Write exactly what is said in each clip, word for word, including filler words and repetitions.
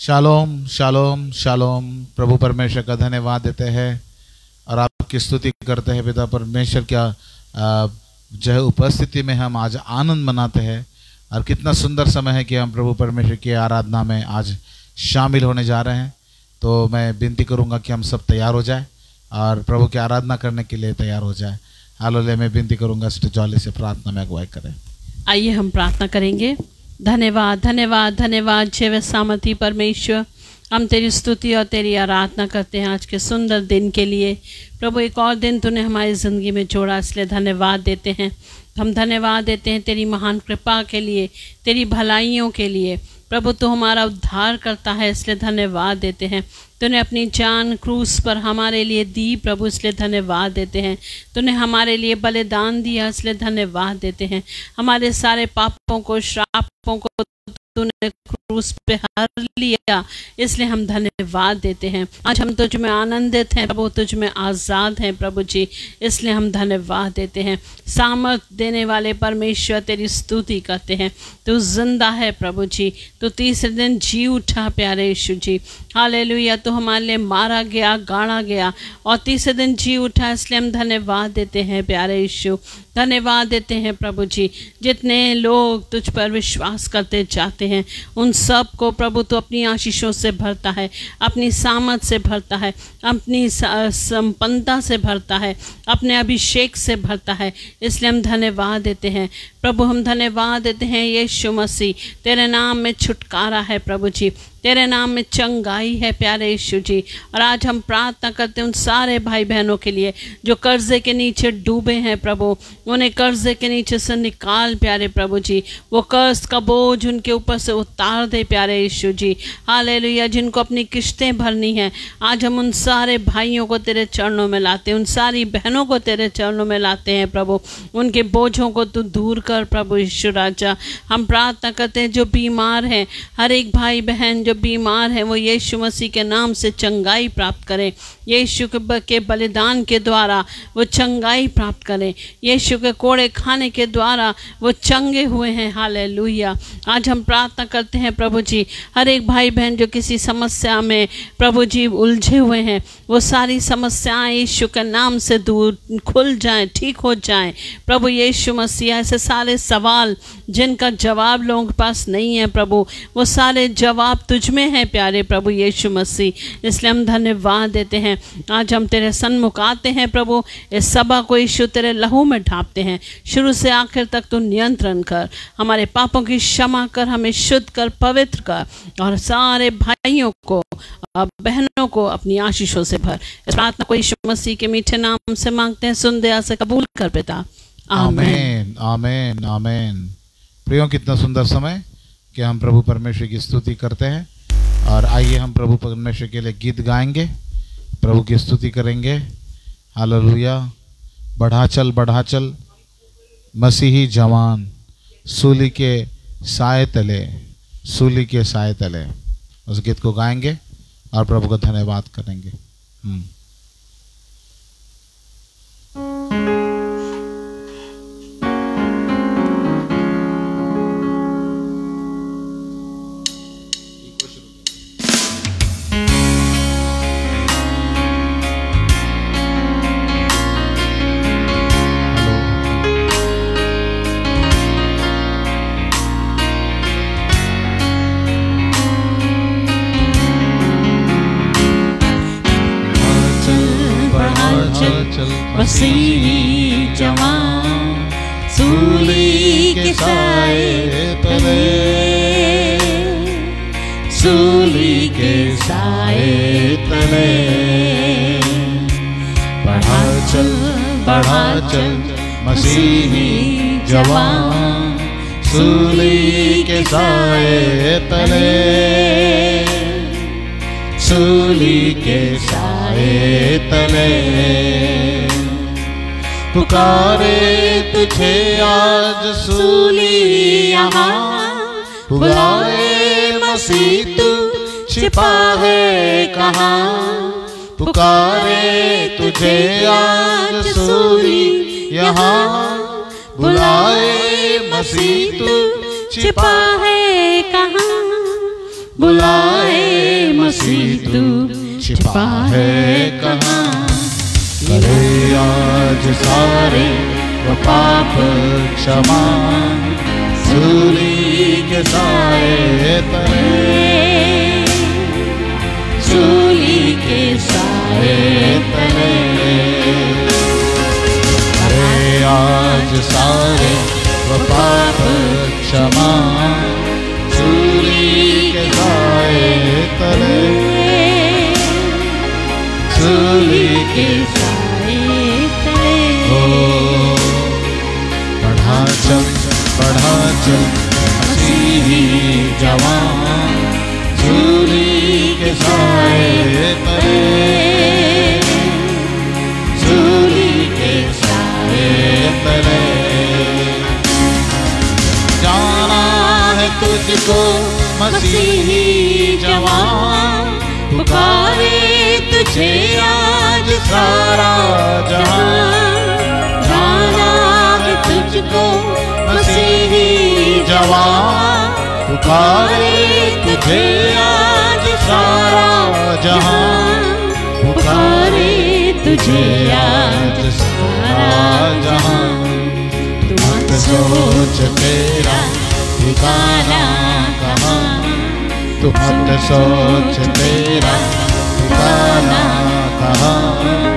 Shalom शालोम shalom. प्रभु परमेश्वर का धन्यवाद देते हैं और आपकी स्तुति करते हैं पिता परमेश्वर। क्या जो है उपस्थिति में हम आज आनंद मनाते हैं और कितना सुंदर समय है कि हम प्रभु परमेश्वर की आराधना में आज शामिल होने जा रहे हैं। तो मैं विनती करूंगा कि हम सब तैयार हो जाए और प्रभु की आराधना करने के लिए तैयार हो जाए। हालेलुया। मैं विनती करूंगा सिस्टर जॉली से प्रार्थना में अगुवाई करें। आइए हम प्रार्थना करेंगे। धन्यवाद धन्यवाद धन्यवाद जय सामर्थी परमेश्वर, हम तेरी स्तुति और तेरी आराधना करते हैं आज के सुंदर दिन के लिए। प्रभु एक और दिन तूने हमारी ज़िंदगी में जोड़ा, इसलिए धन्यवाद देते हैं। हम धन्यवाद देते हैं तेरी महान कृपा के लिए, तेरी भलाइयों के लिए। प्रभु तू हमारा उद्धार करता है, इसलिए धन्यवाद देते हैं। तूने अपनी जान क्रूस पर हमारे लिए दी प्रभु, इसलिए धन्यवाद देते हैं। तूने हमारे लिए बलिदान दिया, इसलिए धन्यवाद देते हैं। हमारे सारे पापों को, श्रापों को तूने क्रूस पे हर लिया, इसलिए हम धन्यवाद देते हैं। आज हम तुझ में आनंदित हैं प्रभु, तुझ में आज़ाद हैं प्रभु जी, इसलिए हम धन्यवाद देते हैं। सामर्थ देने वाले परमेश्वर तेरी स्तुति करते हैं। तू जिंदा है प्रभु जी, तू तीसरे दिन जी उठा प्यारे यीशु जी। हालेलुया। तो हमारे लिए मारा गया, गाड़ा गया और तीसरे दिन जी उठा, इसलिए हम धन्यवाद देते हैं प्यारे यीशु। धन्यवाद देते हैं प्रभु जी। जितने लोग तुझ पर विश्वास करते जाते हैं उन सब को प्रभु तो अपनी आशीषों से भरता है, अपनी सामर्थ से भरता है, अपनी संपन्नता से भरता है, अपने अभिषेक से भरता है, इसलिए हम धन्यवाद देते हैं प्रभु। हम धन्यवाद देते हैं यीशु मसीह, तेरे नाम में छुटकारा है प्रभु जी, तेरे नाम में चंगाई है प्यारे यीशु जी। और आज हम प्रार्थना करते हैं उन सारे भाई बहनों के लिए जो कर्जे के नीचे डूबे हैं प्रभु, उन्हें कर्जे के नीचे से निकाल प्यारे प्रभु जी। वो कर्ज का बोझ उनके ऊपर से उतार दे प्यारे यीशु जी। हालेलुया। जिनको अपनी किश्तें भरनी है, आज हम उन सारे भाइयों को तेरे चरणों में लाते हैं, उन सारी बहनों को तेरे चरणों में लाते हैं प्रभु। उनके बोझों को तू दूर कर प्रभु यीशु राजा। हम प्रार्थना करते हैं जो बीमार हैं, हर एक भाई बहन जो बीमार है वो यीशु मसीह के नाम से चंगाई प्राप्त करें। यीशु के बलिदान के द्वारा वो चंगाई प्राप्त करें। यीशु के कोड़े खाने के द्वारा वो चंगे हुए हैं। हालेलुया। आज हम प्रार्थना करते हैं प्रभु जी, हर एक भाई बहन जो किसी समस्या में प्रभु जी उलझे हुए हैं, वो सारी समस्याएं यीशु के नाम से दूर खुल जाएं, ठीक हो जाएं प्रभु यीशु मसीह। ऐसे सारे सवाल जिनका जवाब लोगों के पास नहीं है प्रभु, वो सारे जवाब तुझ में है प्यारे प्रभु यीशु मसीह, इसलिए हम धन्यवाद देते हैं। आज हम तेरे सन्मुख आते हैं प्रभु, इस सभा को यीशु तेरे लहू में ढांपते हैं। शुरू से आखिर तक तू नियंत्रण कर, हमारे पापों की क्षमा कर, हमें शुद्ध कर, पवित्र कर और सारे भाइयों को और बहनों को अपनी आशीषों से भर। इस प्रार्थना को यीशु मसीह के मीठे नाम से मांगते हैं, सुन दया से कबूल कर पिता। आमीन आमीन आमीन। प्रियो, कितना सुंदर समय कि हम प्रभु परमेश्वर की स्तुति करते हैं। और आइए हम प्रभु परमेश्वर के लिए गीत गाएंगे, प्रभु की स्तुति करेंगे। हालेलुया। बढ़ा चल बढ़ा चल मसीही जवान, सूली के साए तले, सूली के साए तले, उस गीत को गाएंगे और प्रभु का धन्यवाद करेंगे। हम्म मसीही जवान, सूली के साए तले, सूली के साए तले। बढ़ा चल बढ़ा चल मसीही जवान, सूली के साए तले, सूली के साए तले। पुकारे तुझे आज सूली यहाँ, बुलाए मसीह तू छिपा है कहाँ। पुकारे तुझे आज सूली यहाँ, बुलाए मसीह तू छिपा है कहाँ। बुलाए मसीह तू छिपा है कहाँ। करे आज सारे वो पाप क्षमा, सूली के साए तले, सूली के साए तले। करे आज सारे वो पाप क्षमा, सूली के साए तले, सूली के साए तले। ओ बढ़ा चल बढ़ा चल मसीही जवान, सूली के साए तले, सूली के साए तले। जाना है तुझको मसीही जवान, पुकारे तुझे आज सारा जहां। जाना है तुझको मसीही जवान, पुकारे तुझे आज सारा जहां, पुकारे तुझे आज सारा जहां। तू मत सोच तेरा ठिकाना कहाँ, तू मत सोच तेरा ठिकाना कहाँ,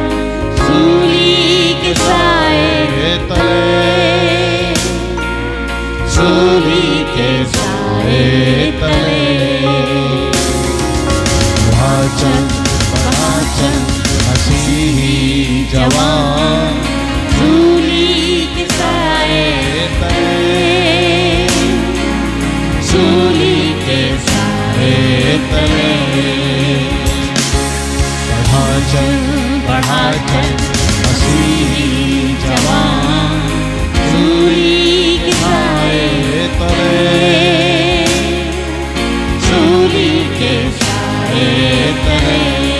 सूली के साए तले, सूली के साए तले। बढ़ा चल बढ़ा चल मसीही जवान, सूली के साए तले, सूली के साए तले। बढ़ा चल बढ़ा चल मसीही जवान, सूली के साए तले, सूली के साए तले।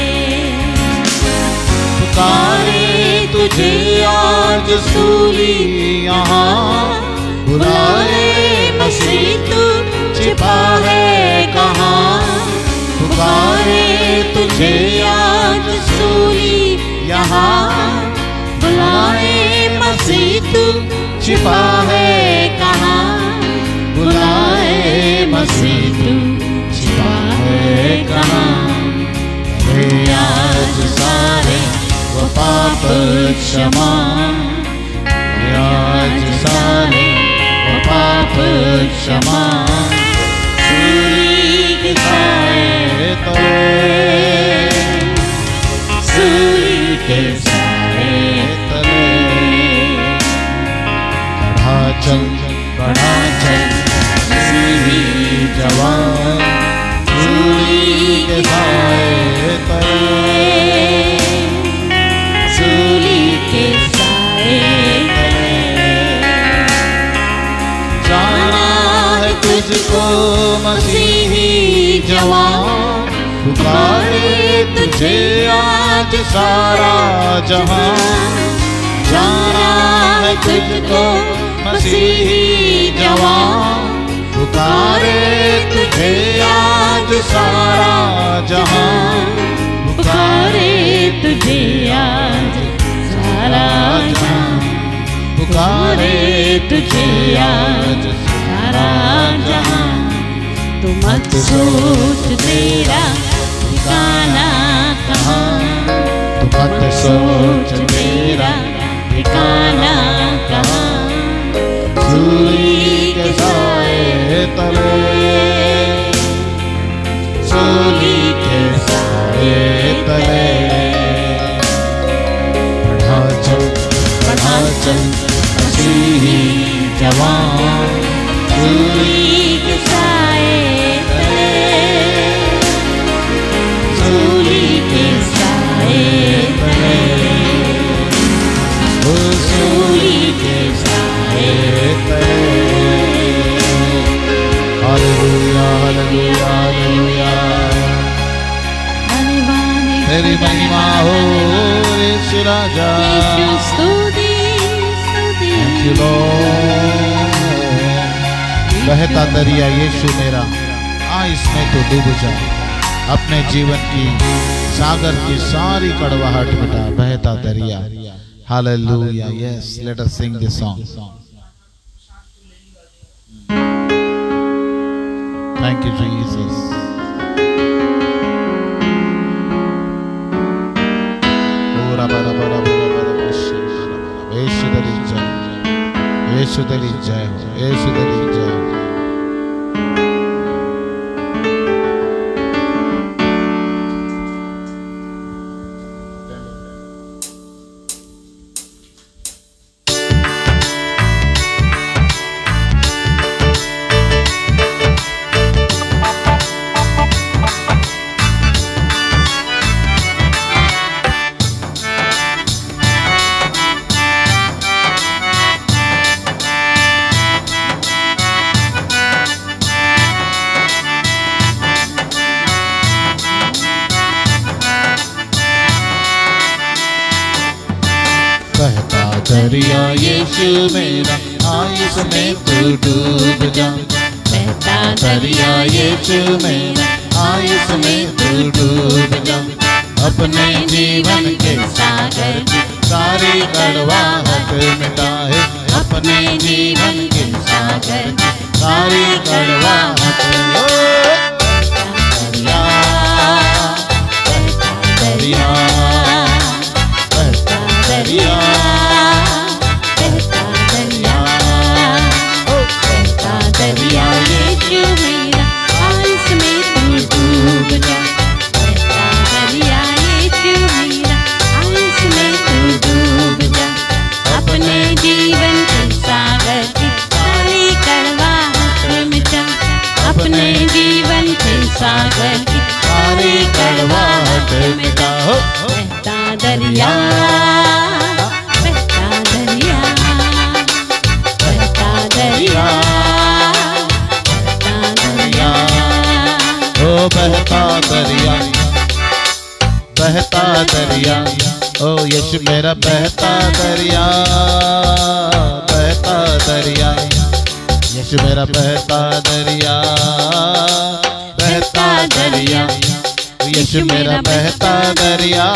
पुकारे तुझे आज सूली यहाँ, बुलाए मसीह तू छिपा है कहाँ। पुकारे तुझे आज सूली यहाँ, बुलाए मसीह तू छिपा है कहाँ। बुलाए मसीह तू छिपा है कहाँ। करे आज सारे वो पाप क्षमा, आज सारे वो पाप क्षमा, सूली के साए तले, सूली के साए तले। बढ़ा चल बढ़ा चल मसीही जवान, सूली के साए तले, सूली के साए तले। जाना है तुझको मसीही जवान, पुकारे तुझे आज सारा जहां। जाना है तुझको मसीही जवान, पुकारे तुझे आज सारा जहां। पुकारे तुझे आज सारा जहां, पुकारे तुझे आज सारा जहां। तू मत सोच तेरा ठिकाना कहाँ, तू मत सोच तेरा ठिकाना कहाँ। सूली के साए तले, सूली के साए तले। बढ़ा चल बढ़ा चल मसीही जवान, सूली के साए तले, सूली के साए तले, सूली के साए तले। Hallelujah hallelujah hallelujah. तेरी महिमा हो यीशु राजा, स्तुति स्तुति। Thank you Lord. बहता दरिया यीशु मेरा, आ इसमें तो डूब जा, अपने जीवन की सागर की सारी कड़वाहट मिटा, बहता दरिया। Hallelujah, yes, let us sing this song. Thank you Jesus. ओरा बरा बरा बरा बरा यीशु तेरी जय, यीशु तेरी जय हो, यीशु तेरी जय हो। दरिया यीशु मेरा, आयुष में तू डूब जा। बहता दरिया यीशु मेरा, आयुष में तू डूब जा। अपने जीवन के सागर की सारी कड़वाहट मिटाए, अपने जीवन के सागर की सारी कड़वाहट। दरिया दरिया दरिया दरिया यीशु मेरा, आयुष में तू डूब जा। बहता दरिया यीशु मेरा, आयुष में तू डूब जा। अपने जीवन के सागर की सारी कड़वाहट मिटा, अपने जीवन के सागर की सारी कड़वाहट मिटा। बहता दरिया बहता दरिया बहता दरिया ओ बहता दरिया, बहता दरिया, ओ यीशु मेरा बहता दरिया, बहता दरिया, यीशु मेरा बहता दरिया, बहता दरिया, यीशु मेरा बहता दरिया,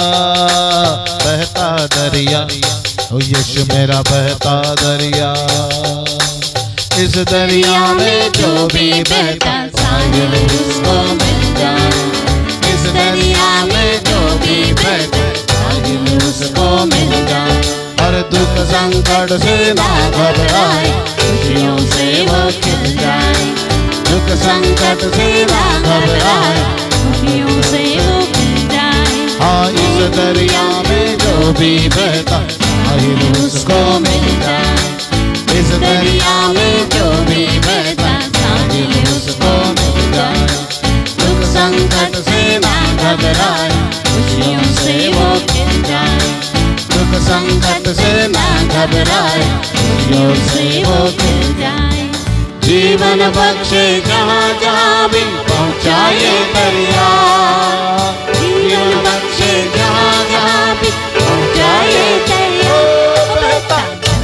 बहता दरिया, ओ यीशु मेरा बहता दरिया। इस दरिया में जो भी बहता साहिल उसको मिल जाए, इस दरिया में जो भी बहता साहिल उसको मिल जाए। हर दुख संकट से ना घबराए, खुशियों से वो खिल जाए। दुख संकट से ना घबराए, खुशियों से वो खिल जाए। हाँ, इस दरिया में जो भी बहता साहिल उसको मिल जाए, इस दरिया में जो भी बहता साहिल उसको मिल जाए। दुख संकट से ना घबराए, खुशियों से वो खिल जाए। दुख संकट से ना घबराए, खुशियों से वो खिल जाए। जीवन बख्शे जहाँ जहाँ भी पहुँचाए दरिया, जीवन बख्शे जहाँ जहाँ भी पहुँचाए दरिया। बहता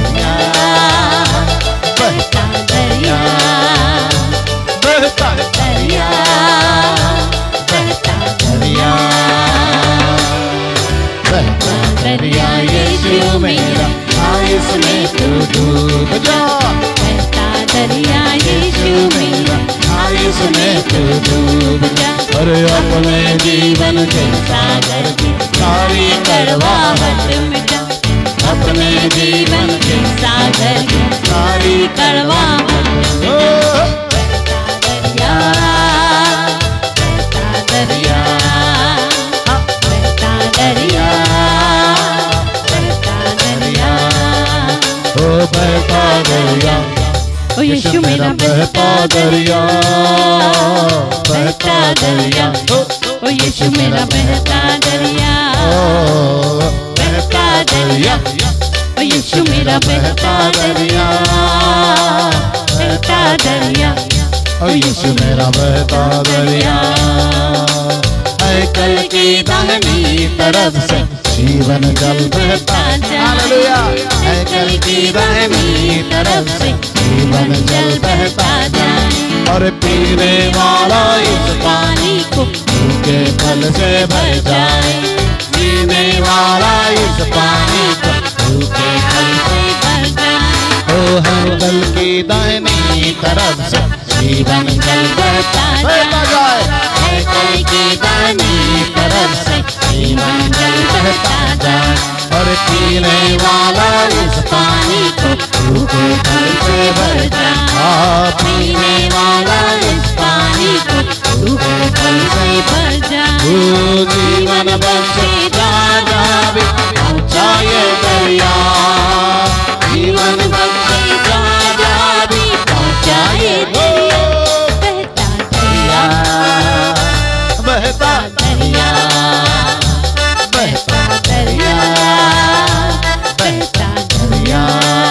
बहता दरिया, बहता दरिया, बहता दरिया, बहता दरिया यीशु मेरा, आयुष में तू डूब जा। बहता दरिया यीशु मेरा, आयुष में तू डूब जा। अरे अपने जीवन के सागर की सारी कड़वाहट मिटा, अपने जीवन के सागर की सारी कड़वाहट। बहता दरिया बहता दरिया बहता दरिया बहता दरिया, ओ बहता दरिया, ओ यीशु मेरा बहता दरिया, बहता दरिया, ओ यीशु मेरा बहता दरिया, बहता दरिया, ओ यीशु मेरा बहता दरिया, बहता दरिया, ओ यीशु मेरा बहता दरिया। है कल की दाहिनी तरफ से जीवन जल बहता जाए, है कल की दाहिनी तरफ से जीवन जल बहता जाए। और पीने वाला इस पानी को के फल से भर जाए। पीने वाला इस पानी को के फल से भर जाए। ओ हर कल की दाहिनी तरफ से जीवन जल बहता जाए। हर कल की दाहिनी तरफ से जीवन जल बहता जाए। और पीने वाला इस पानी को के फल से भर जाए। पीने वाला इस पानी को के फल से भर जाए। ओ जीवन बख्शे राजा भी पहुंचा ये दरिया। जीवन बख्शे राजा भी पहुंचा ये दरिया। बहता दरिया, बहता दरिया, बहता दरिया,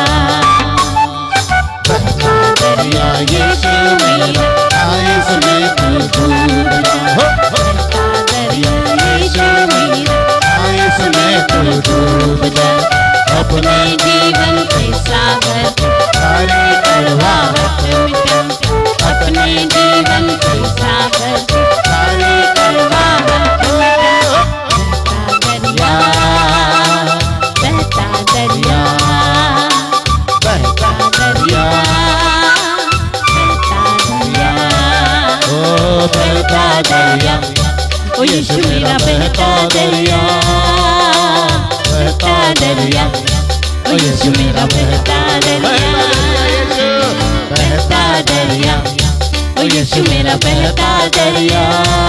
बहता दरिया, यीशु मेरा आइस में तू डूब जा। बहता दरिया यीशु मेरा आइस में तू डूब जा। अपने जीवन के सागर सारी कड़वाहट मिटा। अपने जीवन के सागर सारी कड़वाहट मिटा। बहता दरिया, बहता दरिया, बहता दरिया, ओ बहता दरिया, ओ यीशु मेरा बहता दरिया। बहता दरिया, ओ यीशु मेरा बहता दरिया। बहता दरिया, ओ यीशु मेरा बहता दरिया।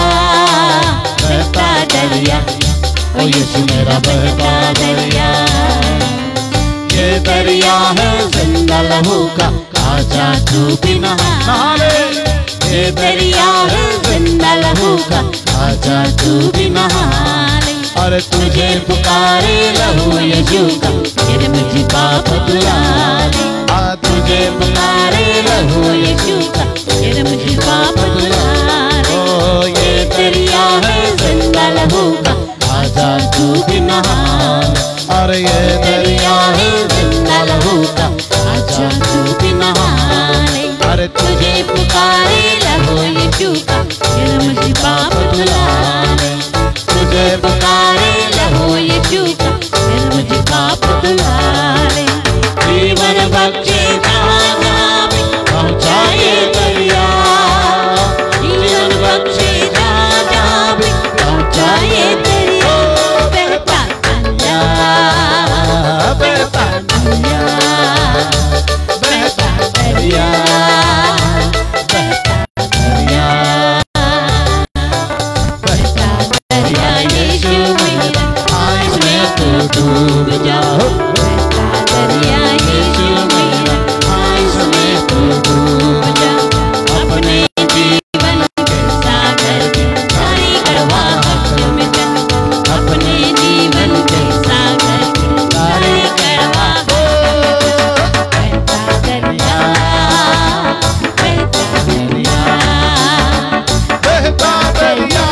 बहता दरिया, ओ यीशु मेरा बहता दरिया। ये दरिया है जिंदा लहू का, आजा तू भी नहा ले। ये दरिया है जिंदा लहू का, आजा तू भी नहा ले। और तुझे पुकारे लहू यीशु का, फिर मुझे पाप धुला ले। आ तुझे पुकारे लहू यीशु का, फिर मुझे पाप धुला ले। ओ ये दरिया है जिंदा लहू का, आजा तू भी नहा। और ये दरिया है जिंदा लहू का, आजा तू भी नहा ले। और तुझे पुकारे लहू यीशु का, फिर मुझे पाप धुला ले। तुझे पुकारे लहू यीशु का, फिर मुझे पाप धुला ले। जीवन बख्शे राजा भी पहुंचा ये दरिया। जीवन बख्शे राजा भी पहुंचा ये दरिया। बहता दरिया, बहता दरिया, बहता दरिया, बहता दरिया, बहता दरिया, यीशु मेरा आइस में तू डूब जा। बहता दरिया यीशु मेरा आइस में तू डूब जा। अपने जीवन के सागर सारी कड़वाहट मिटा। अपने जीवन के सागर सारी कड़वाहट मिटा। बहता दरिया, बहता दरिया, बहता दरिया,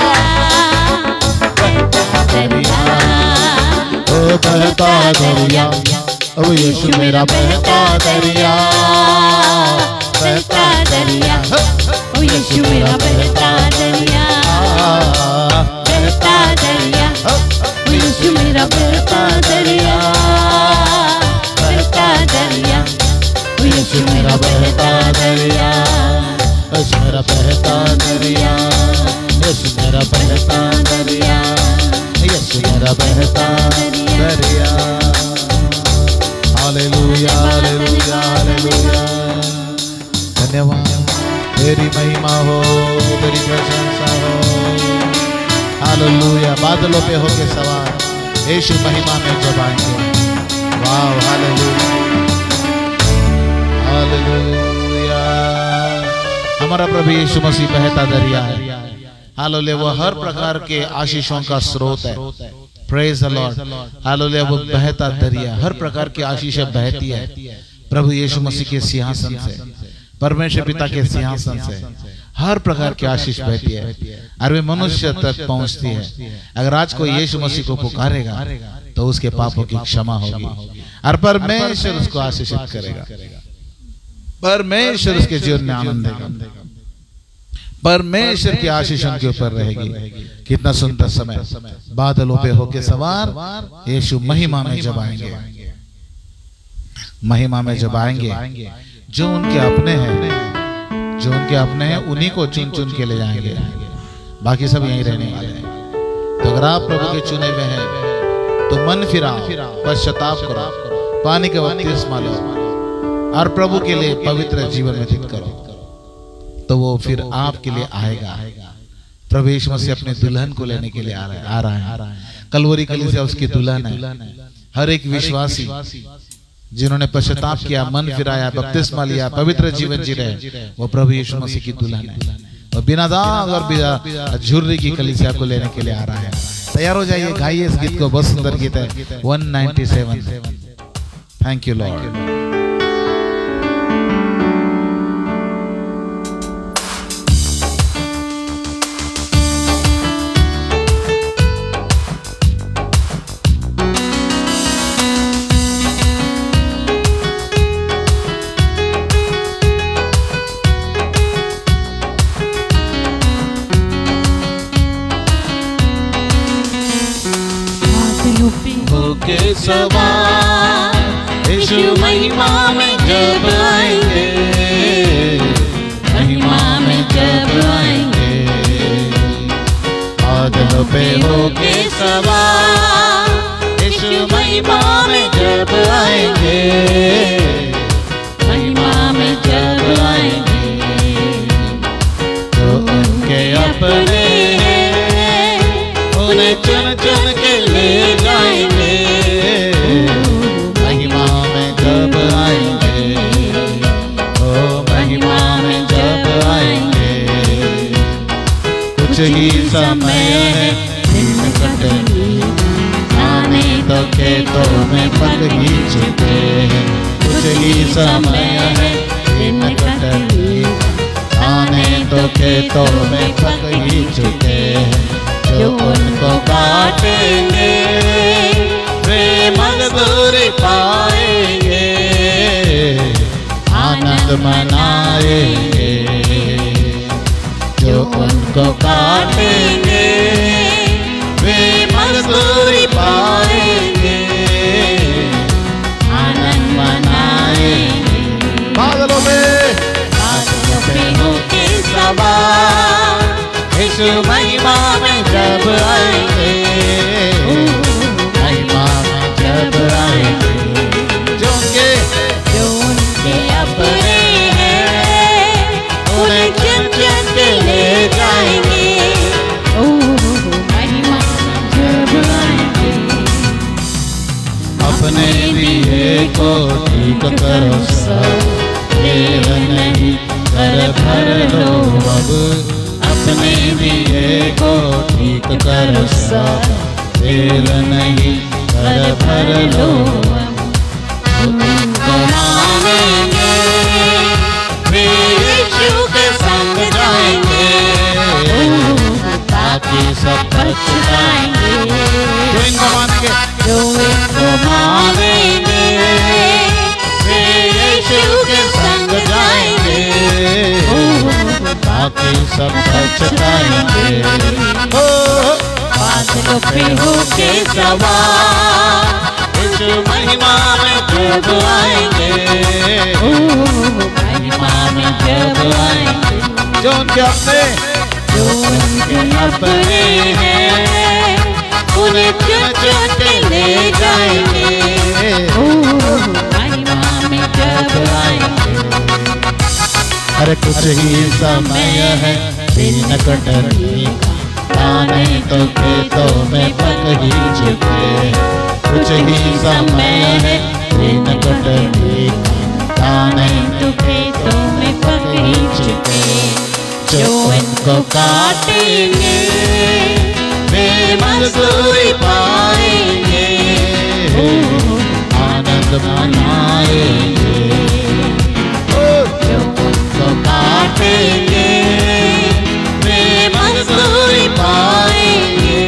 बहता दरिया, ओ बहता दरिया, ओ यीशु मेरा बहता दरिया। बहता दरिया, ओ यीशु मेरा बहता दरिया। बहता दरिया, ओ यीशु मेरा बहता दरिया। बहता दरिया, ओ यीशु मेरा बहता दरिया। यीशु मेरा बहता दरिया, यीशु मेरा बहता दरिया, यीशु मेरा बहता दरिया। Hallelujah, hallelujah, hallelujah. धन्यवाद, तेरी महिमा हो, तेरी प्रशंसा हो। हालेलुया। बादलों पे होके सवार यीशु महिमा में जब आएंगे। वाह, हालेलुया, हालेलुया। हमारा प्रभु यीशु मसीह बहता दरिया है। हालेलुया। वो हर प्रकार के आशीषों का स्रोत है। Praise the Lord. हालेलुया। वो बहता दरिया, हर प्रकार की आशीषें बहती है प्रभु यीशु मसीह के सिंहासन से, परमेश्वर पिता के सिंहासन से हर प्रकार की आशीष बहती है और वे मनुष्य तक पहुंचती है। अगर आज कोई यीशु मसीह को पुकारेगा तो उसके पापों की क्षमा होगी और परमेश्वर उसको आशीषित करेगा, परमेश्वर उसके जीवन में आनंद देगा। परमेश्वर की आशीष उनके ऊपर रहेगी। कितना सुंदर समय, बादलों पे होके सवार यीशु महिमा में जब आएंगे, महिमा में जब आएंगे, जो उनके अपने हैं, जो उनके अपने हैं उन्हीं को चुन चुन के ले जाएंगे, बाकी सब यहीं रहने वाले हैं। तो अगर आप प्रभु के चुने हुए हैं तो मन फिराओ, पश्चाताप करो, पानी का बपतिस्मा लो और प्रभु के लिए पवित्र जीवन व्यतीत करो, तो वो फिर आपके लिए आएगा। प्रभु यीशु मसीह अपने दुल्हन को लेने के लिए आ रहा है, आ रहा है। कलवरी कलीसिया उसकी दुल्हन है। हर एक विश्वासी जिन्होंने पश्चाताप किया, मन फिराया, बपतिस्मा लिया, पवित्र जीवन जी रहे, वो प्रभु यीशु मसीह की दुल्हन है और बिना दाग और बिना झुर्री की कलीसिया को लेने के लिए आ रहा है। तैयार हो जाइए, गाइए इस गीत को, बहुत सुंदर गीत है, one ninety seven. Thank you Lord. के सवार यीशु महिमा में जब आएंगे, महिमा में जब आएंगे, बादलों पे होके सवार यीशु महिमा में जब आएंगे, महिमा में जब आएंगे, तो उनके अपने उन्हें चुन चुन के ले जाएंगे, महिमा में जब आएंगे, ओ महिमा में जब आएंगे। कुछ ही समय है दिन कटनी, आने तो खेतों में पक ही चुके हैं। कुछ ही समय है दिन कटनी, आने तो खेतों में पक ही चुके हैं। जो उनको काटेंगे वे मजदूरी पाएंगे, आनंद मनाएंगे। जो उनको काटेंगे वे मजदूरी पाएंगे, आनंद मनाएंगे। बादलों में बादलों पे होके सवार यीशु महिमा में जब आएंगे, महिमा में जब आएंगे। जो उनके जो उनके अपने हैं उन्हें चुन चुन के ले जाएंगे, महिमा में जब आएंगे। अपने दिए को ठीक करो सब, देर नहीं कर भर लो अब। अपने दिए को ठीक करो सब, देर नहीं कर भर लो। उनको मानेंगे वे यीशु के संग जाएंगे, ताकि सब पछताएंगे। जो इनको मानेंगे जो इनको मानेंगे वे यीशु के संग जाएंगे, ताकि सब पछताएंगे। बादलों पे होके सवार यीशु महिमा में जब आएंगे, महिमा में जब आएंगे। जो उनके अपने जो उनके अपने हैं उन्हें चुन चुन के ले जाएंगे, महिमा में जब आएंगे। अरे कुछ ही समय है दिन कटनी का, आने तो खेतों में पक ही चुके। कुछ ही समय है दिन कटनी का, आने तो खेतों में पक ही चुके। जो इनको काटेंगे वे मजदूरी पाएंगे, आनंद मनाएंगे। काटेंगे वे मजदूरी पाएंगे,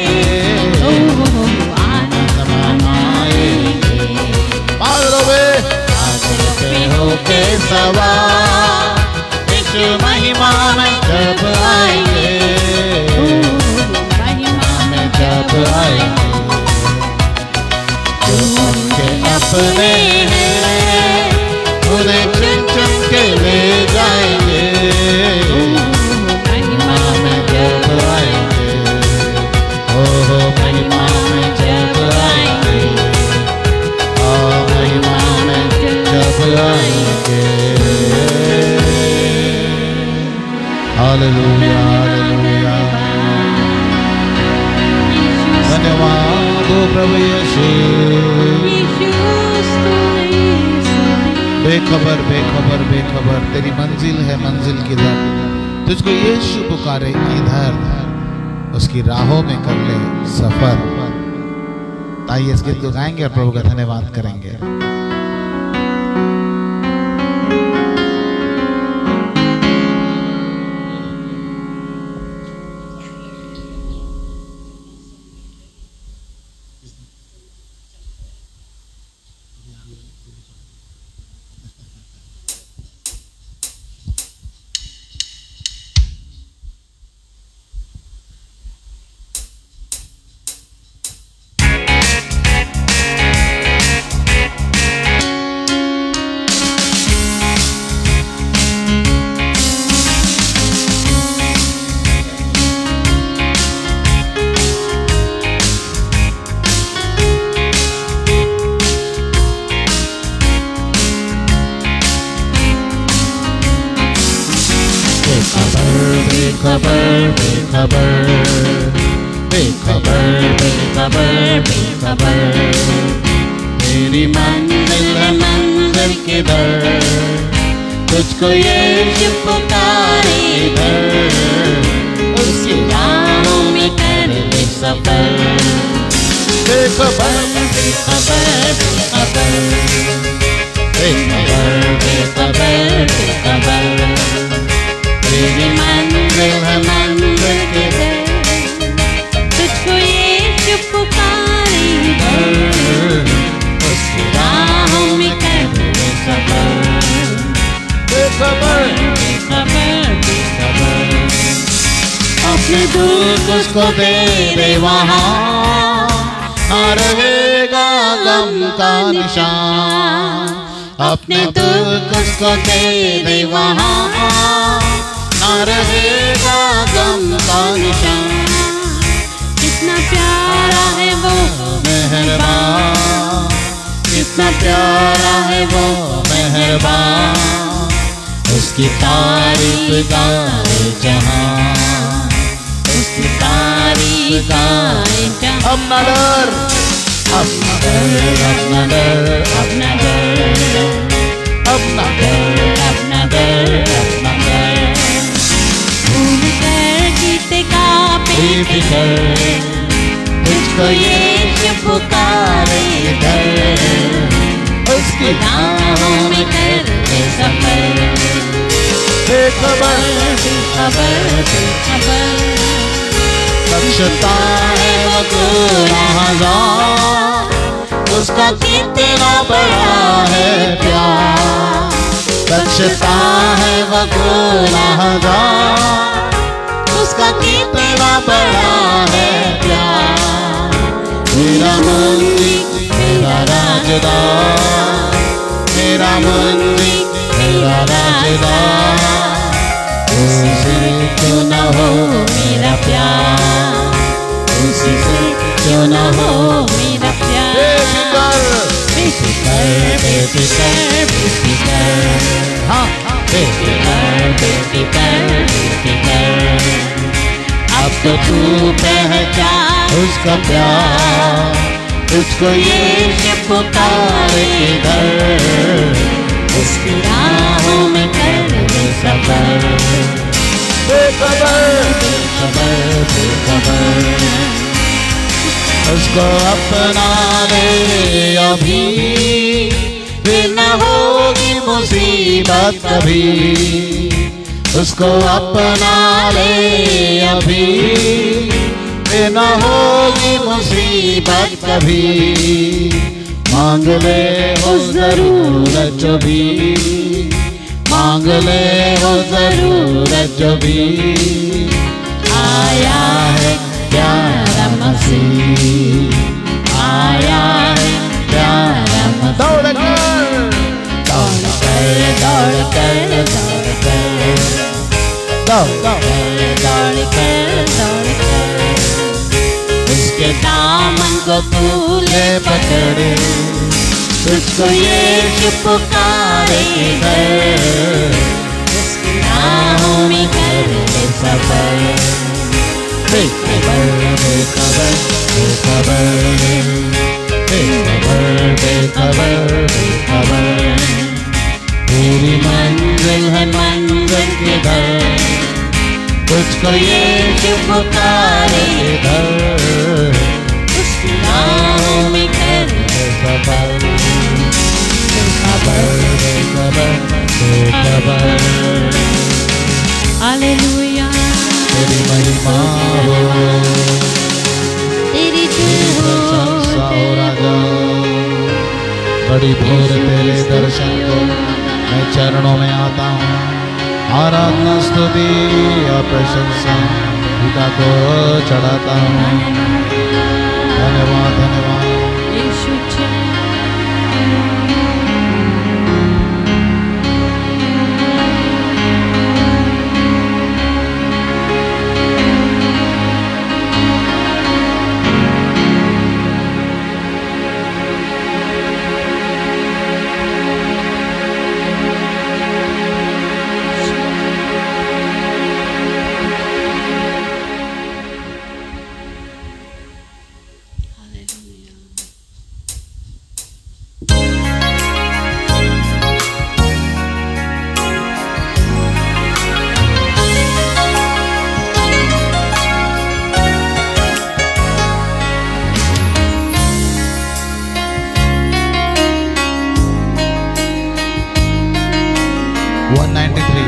आनंद मनाएंगे। बादलों में बादलों पे होके सवार यीशु महिमा में जब आए, हालेलुया हालेलुया। धन्यवाद हो प्रभु यीशु। बेखबर बेखबर बेखबर तेरी मंजिल है मंजिल किधर, तुझको यीशु पुकारे इधर, उसकी राहों में कर ले सफर। आइए इस गीत को गाएंगे और प्रभु का धन्यवाद करेंगे। बेखबर बेखबर बेखबर बेखबर बेखबर तेरी मंजिल है मंजिल किधर, तुझको यीशु पुकारे इधर, उसकी राहों में कर ले सफर। बेखबर बेखबर बेखबर बेखबर बेखबर बेखबर तेरी मंजिल है मंजिल किधर, तुझको यीशु पुकारे इधर, उसकी राहों में कर ले सफर। बेखबर बेखबर बेखबर अपने दूत उसको दे दे वहाँ, ना रहेगा गम का निशान। अपने दूत उसको दे दे वहाँ, ना रहेगा गम का निशान। कितना प्यारा है वो मेहरबान, कितना प्यारा है वो मेहरबान, उसकी तारीफ गाए जहां, उसकी तारीफ गाए जहां। अब न डर अब न डर अब न डर अब न डर अब न डर अब न डर अब न डर भूल कर जीते का बेफिकर, तुझको यीशु पुकारे इधर, उसकी राहों में कर ले सफर। बेखबर बेखबर बेखबर बख्शता है वो गुनाहगार, उसका कितना बड़ा है प्यार। बख्शता है वो गुनाहगार, उसका कितना बड़ा है प्यार। मेरा मुंजी मेरा राजदार, मेरा मुंजी मेरा राजदार, उसी से क्यों न हो मेरा प्यार, उसी से क्यों न हो मेरा प्यार। बेफिकर बेफिकर बेफिकर बेफिकर हाँ बेफिकर बेफिकर बेफिकर अब तो तू पहचान उसका प्यार, तुझको यीशु पुकारे इधर, उसकी राहों में कर ले सफर। बेखबर बेखबर बेखबर उसको अपना ले अभी, फिर न होगी मुसीबत कभी। उसको अपना ले अभी, फिर न होगी मुसीबत कभी। मांग ले वो जरूरत जो भी, मांग ले वो जरूरत जो भी। आया है प्यारा मसीह, आया है प्यारा मसीह। दौड़ कर दौड़ कर दौड़ कर दौड़ कर दौड़ कर दौड़ कर दौड़ कर उसके दामन को तू ले पकड़े, तुझको यीशु पुकारे इधर, उसकी राहों में कर ले बेखबर, बेखबर, बेखबर, बेखबर, बेखबर, बेखबर, बेखबर। तेरी मंजिल है मंजिल किधर, तुझको यीशु पुकारे इधर, उसकी राहों में कर बेखबर, बेखबर, बेखबर, बेखबर। हालेलुया, तेरी महिमा हो, तेरी जय हो, प्रशंसा हो राजा। बड़ी भोर तेरे दर्शन को मैं चरणों में आता हूँ, आराधना स्तुति और प्रशंसा पिता को चढ़ाता हूँ। धन्यवाद, धन्यवाद यीशु जय। one ninety-three.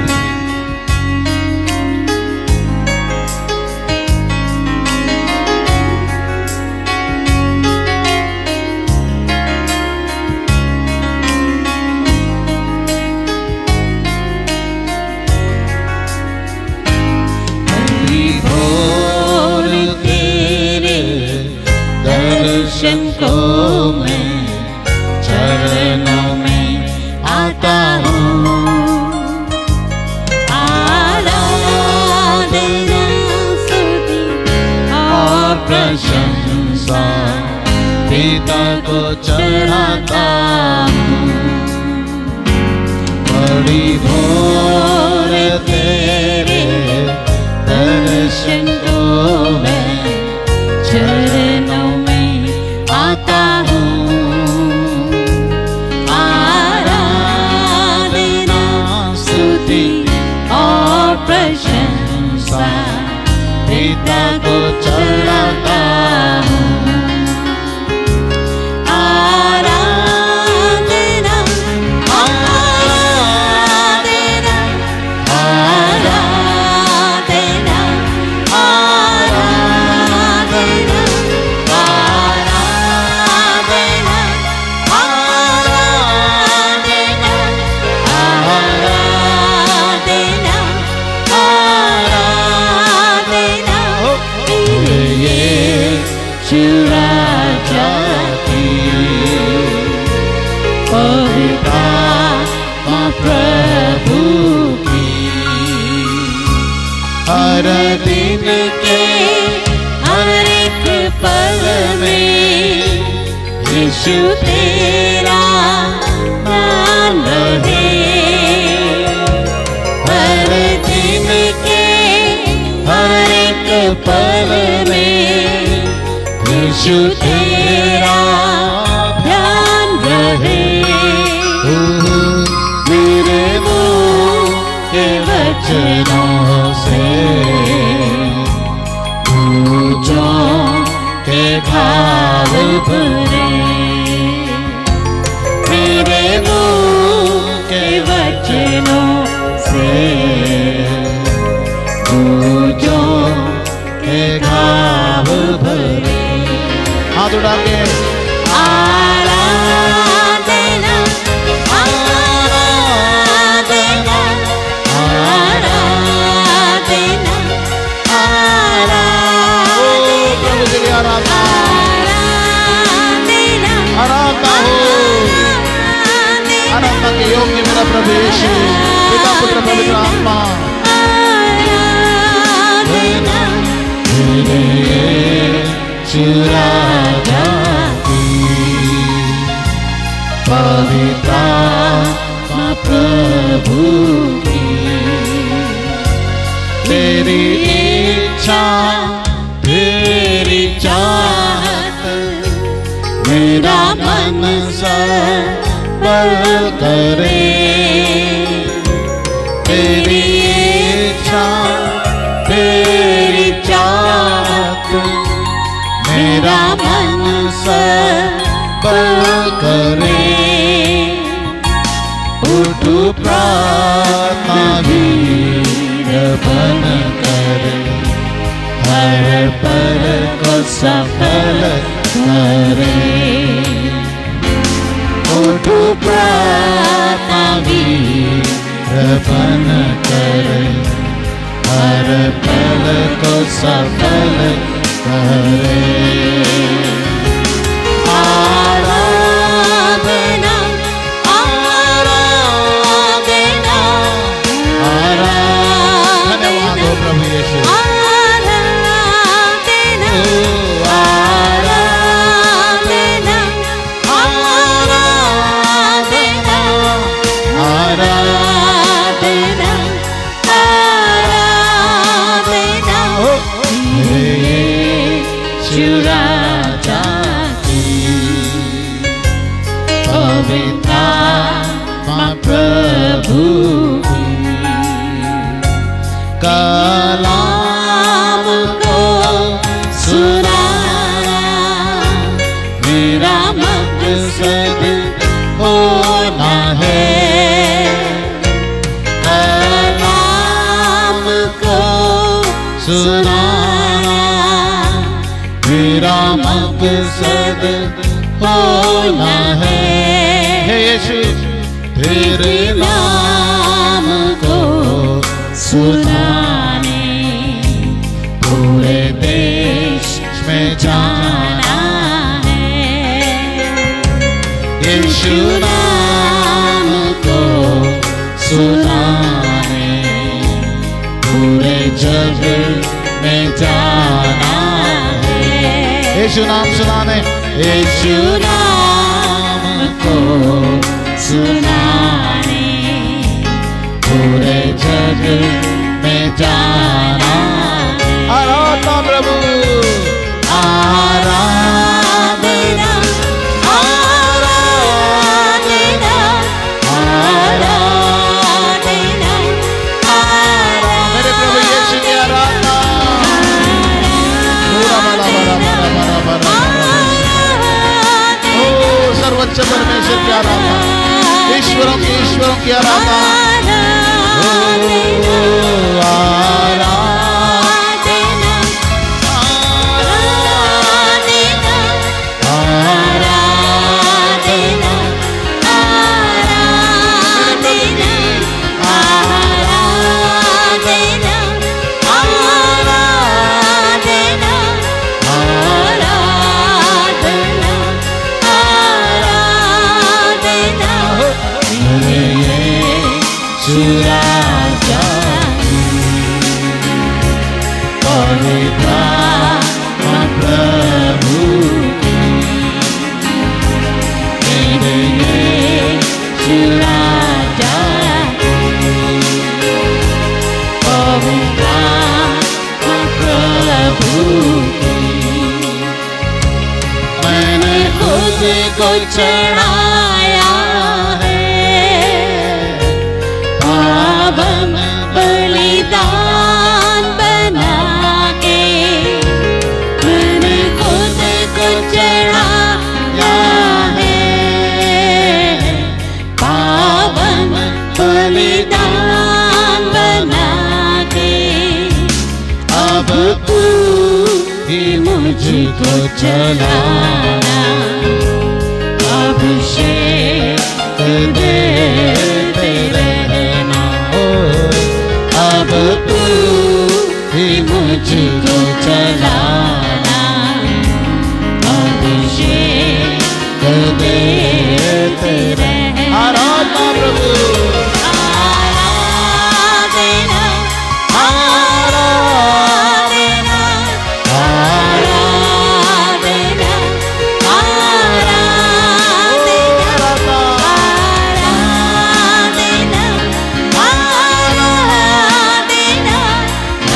भोर तेरे दर्शन को मैं चरणों में आता हूँ, आराधना स्तुति और प्रशंसा पिता को चढ़ाता हूँ। बड़ी भोर तेरे दर्शन को मैं चरणों में आता हूँ, आराधना स्तुति और प्रशंसा पिता को चढ़ाता हूँ। आराधना, आराधना, आराधना, आराधना, आराधना, आराधना, आराधना, आराधना तेरे यीशु राजा की, पवित्र आत्मा प्रभु की। हर दिन के हर एक पल में यीशु तेरा नाम रहे। हर दिन के हर एक पल में यीशु तेरा ध्यान रहे। मेरे मुँह के वचनों से पूजों के घाव भरे। मेरे मुँह के वचनों से पूजों के घाव भरे। हाथ उठा के आराधना, आराधना, आराधना, आराधना, आराधना हो। आराधना के योग्य मेरा प्रभु यीशु, पिता पुत्र पवित्र आत्मा। तेरे यीशु राजा की, पवित्र आत्मा प्रभु की। तेरी इच्छा तेरी चाहत मेरा मन सफल करे। तेरी इच्छा तेरी चाहत मेरा मन सफल करे। उठू प्रार्थना वीर बन कर हर पल को सफल करे। उठू प्रार्थना वीर बन कर हर पल को सफल करे। आराधना आराधना आराधना धन्यवाद हो प्रभु यीशु। आराधना आराधना आराधना आराधना आराधना यीशु राजा की पवित्र आत्मा प्रभु की कलाम को सुनाना मेरा मकसद होना है। कलाम को सुनाना मेरा मकसद होना है। हे यीशु तेरे नाम को सुनाने पूरे देश में जाना है। यीशु नाम को सुनाने पूरे जग में जाना है। यीशु नाम सुनाने यीशु नाम को सुनाने पूरे जग में जाना। आराधना प्रभु आराधना आराधना आराधना आराधना मेरे प्रभु यीशु की आराधना। पूरा बड़ा बड़ा बड़ा बड़ा बड़ा ओ सर्वोच्च परमेश्वर की आराधना। ईश्वरों की ईश्वरों की आराधना। मैंने खुद को चढ़ाया है पावन बलिदान बना के। मैंने खुद को चढ़ाया है पावन बलिदान बना के। अब तू ही मुझको चलाना अभिषेक देते रहना। अब तू ही मुझको चलाना अभिषेक देते रहना। आराधना प्रभु आराधना आराधना आराधना आराधना आराधना आराधना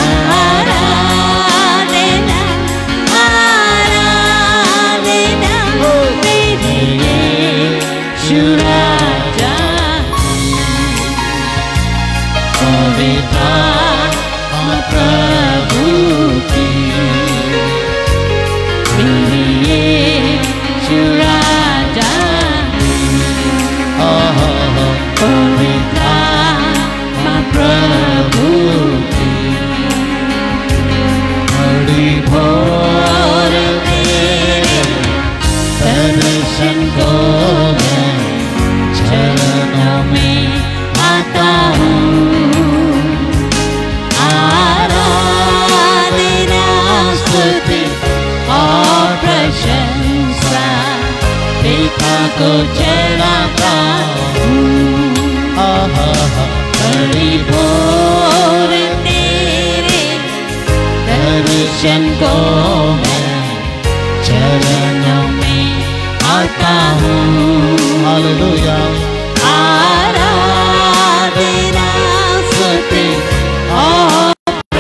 को चढ़ाता बड़ी भोर तेरे दर्शन को मैं चरणों में आता हूँ। हालेलुया। आराधना स्तुति और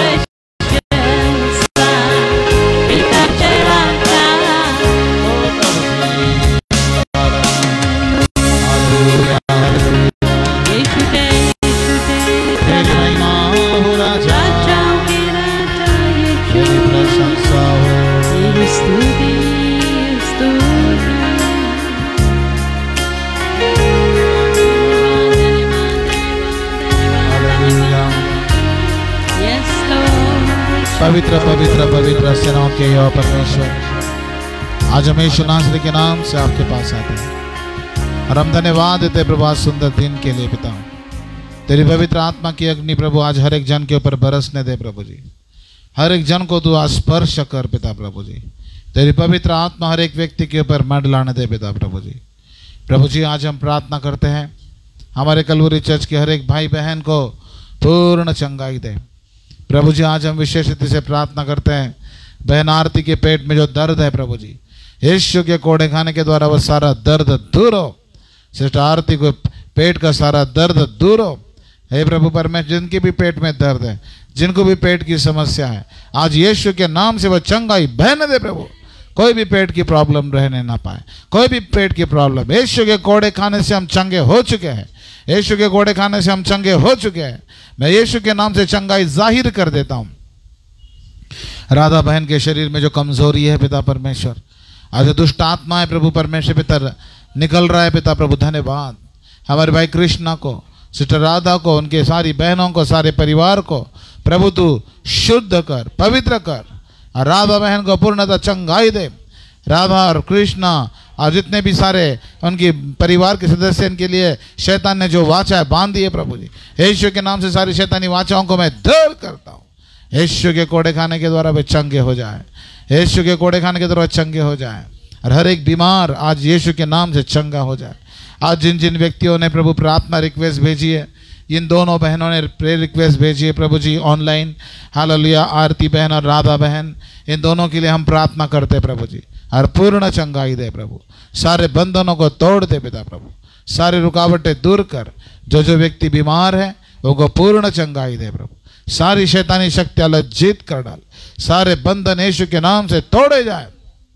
प्रशंसा पिता चढ़ाता यीशु के तेरी महिमा हो राजा, राजाओं के राजा यीशु, तेरी प्रशंसा हो। तेरी स्तुति स्तुति। हालेलुया। Yes, Lord. पवित्र पवित्र पवित्र सेनाओं के यहोवा परमेश्वर, आज हम यीशु नासरी के नाम से आपके पास आते हैं और हम धन्यवाद देते प्रभु आज सुंदर दिन के लिए। पिता, तेरी पवित्र आत्मा की अग्नि प्रभु आज हर एक जन के ऊपर बरसने दे प्रभु जी। हर एक जन को तू आज स्पर्श कर पिता प्रभु जी। तेरी पवित्र आत्मा हर एक व्यक्ति के ऊपर मंडलाने दे पिता प्रभु जी। प्रभु जी, आज हम प्रार्थना करते हैं हमारे कलवरी चर्च के हर एक भाई बहन को पूर्ण चंगाई दे प्रभु जी। आज हम विशेष रीति से प्रार्थना करते हैं बहन आरती के पेट में जो दर्द है प्रभु जी, यीशु के कोड़े खाने के द्वारा वो सारा दर्द दूर हो। सिस्टर आरती को पेट का सारा दर्द दूर हो। हे प्रभु परमेश्वर, जिनके भी पेट में दर्द है, जिनको भी पेट की समस्या है, आज यीशु के नाम से वो चंगाई बहने दे प्रभु। कोई भी पेट की प्रॉब्लम रहने ना पाए, कोई भी पेट की प्रॉब्लम। यीशु के कोड़े खाने से हम चंगे हो चुके हैं। यीशु के कोड़े खाने से हम चंगे हो चुके हैं। मैं यीशु के नाम से चंगाई जाहिर कर देता हूँ। राधा बहन के शरीर में जो कमजोरी है पिता परमेश्वर, आज दुष्ट आत्मा है प्रभु परमेश्वर पिता निकल रहा है पिता प्रभु। धन्यवाद हमारे भाई कृष्णा को, सिस्टर राधा को, उनके सारी बहनों को, सारे परिवार को प्रभु तू शुद्ध कर, पवित्र कर और राधा बहन को पूर्णतः चंगाई दे। राधा और कृष्णा और जितने भी सारे उनकी परिवार के सदस्य, इनके लिए शैतान ने जो वाचा है बांध दिए प्रभु जी। यीशु के नाम से सारी शैतानी वाचाओं को मैं दूर करता हूँ। यीशु के कोड़े खाने के द्वारा वे चंगे हो जाए। यीशु के कोड़े खाने के द्वारा चंगे हो जाए और हर एक बीमार आज यीशु के नाम से चंगा हो जाए। आज जिन जिन व्यक्तियों ने प्रभु प्रार्थना रिक्वेस्ट भेजी है, इन दोनों बहनों ने प्रेयर रिक्वेस्ट भेजी है प्रभु जी ऑनलाइन, हालेलुया, आरती बहन और राधा बहन, इन दोनों के लिए हम प्रार्थना करते हैं प्रभु जी। और पूर्ण चंगाई दे प्रभु, सारे बंधनों को तोड़ दे पिता प्रभु, सारी रुकावटें दूर कर। जो जो व्यक्ति बीमार है वो पूर्ण चंगाई दे प्रभु। सारी शैतानी शक्तियां लज्जित कर डाल, सारे बंधन यीशु के नाम से तोड़े जाए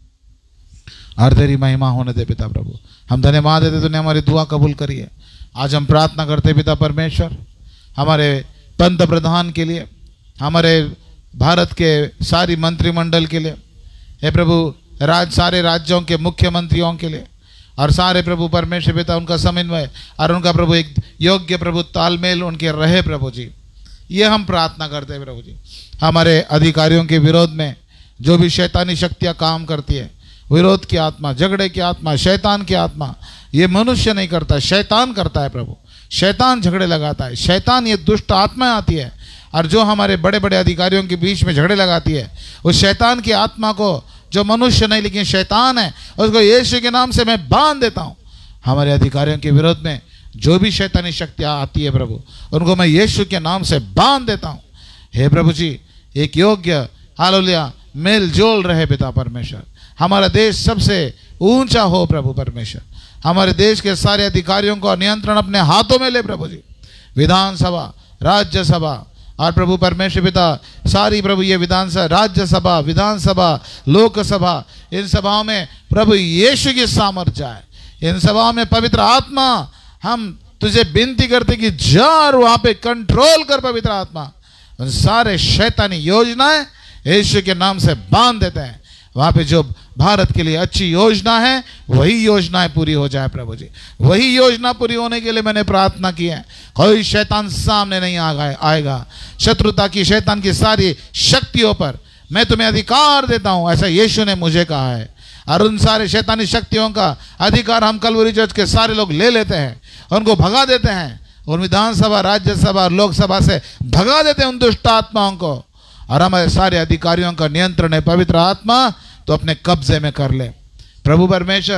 और तेरी महिमा होने दे पिता प्रभु। हम धन्यवाद देते तूने हमारी दुआ कबूल करी है। आज हम प्रार्थना करते पिता परमेश्वर हमारे पंत प्रधान के लिए, हमारे भारत के सारी मंत्रिमंडल के लिए, हे प्रभु राज सारे राज्यों के मुख्यमंत्रियों के लिए और सारे प्रभु परमेश्वर पिता उनका समन्वय और उनका प्रभु एक योग्य प्रभु तालमेल उनके रहे प्रभु जी। ये हम प्रार्थना करते हैं प्रभु जी। हमारे अधिकारियों के विरोध में जो भी शैतानी शक्तियाँ काम करती है, विरोध की आत्मा, झगड़े की आत्मा, शैतान की आत्मा, ये मनुष्य नहीं करता, शैतान करता है प्रभु। शैतान झगड़े लगाता है, शैतान ये दुष्ट आत्मा आती है और जो हमारे बड़े बड़े अधिकारियों के बीच में झगड़े लगाती है, उस शैतान की आत्मा को, जो मनुष्य नहीं लेकिन शैतान है, उसको यीशु के नाम से मैं बांध देता हूँ। हमारे अधिकारियों के विरोध में जो भी शैतानी शक्तियाँ आती है प्रभु, उनको मैं यीशु के नाम से बांध देता हूँ। हे प्रभु जी, एक योग्य हालेलुया मेल जोल रहे पिता परमेश्वर। हमारा देश सबसे ऊंचा हो प्रभु परमेश्वर। हमारे देश के सारे अधिकारियों को नियंत्रण अपने हाथों में ले प्रभु जी। विधानसभा, राज्यसभा और प्रभु परमेश्वर पिता सारी प्रभु ये विधानसभा, राज्यसभा, विधानसभा, लोकसभा, इन सभाओं में प्रभु यीशु की सामर्थ्य है। इन सभाओं में पवित्र आत्मा, हम तुझे विनती करते कि जा और वहां पे कंट्रोल कर पवित्र आत्मा। उन सारे शैतानी योजनाएं यीशु के नाम से बांध देते हैं। वहां पे जो भारत के लिए अच्छी योजना है वही योजनाएं पूरी हो जाए प्रभु जी। वही योजना पूरी होने के लिए मैंने प्रार्थना की है। कोई शैतान सामने नहीं आएगा। शत्रुता की, शैतान की सारी शक्तियों पर मैं तुम्हें अधिकार देता हूं, ऐसा यीशु ने मुझे कहा है। और उन सारे शैतानी शक्तियों का अधिकार हम कलवरी चर्च के सारे लोग ले लेते हैं, उनको भगा देते हैं। उन विधानसभा, राज्यसभा, लोकसभा से भगा देते हैं उन दुष्ट आत्माओं को। और हमारे सारे अधिकारियों का नियंत्रण है पवित्र आत्मा, तो अपने कब्जे में कर ले प्रभु परमेश्वर।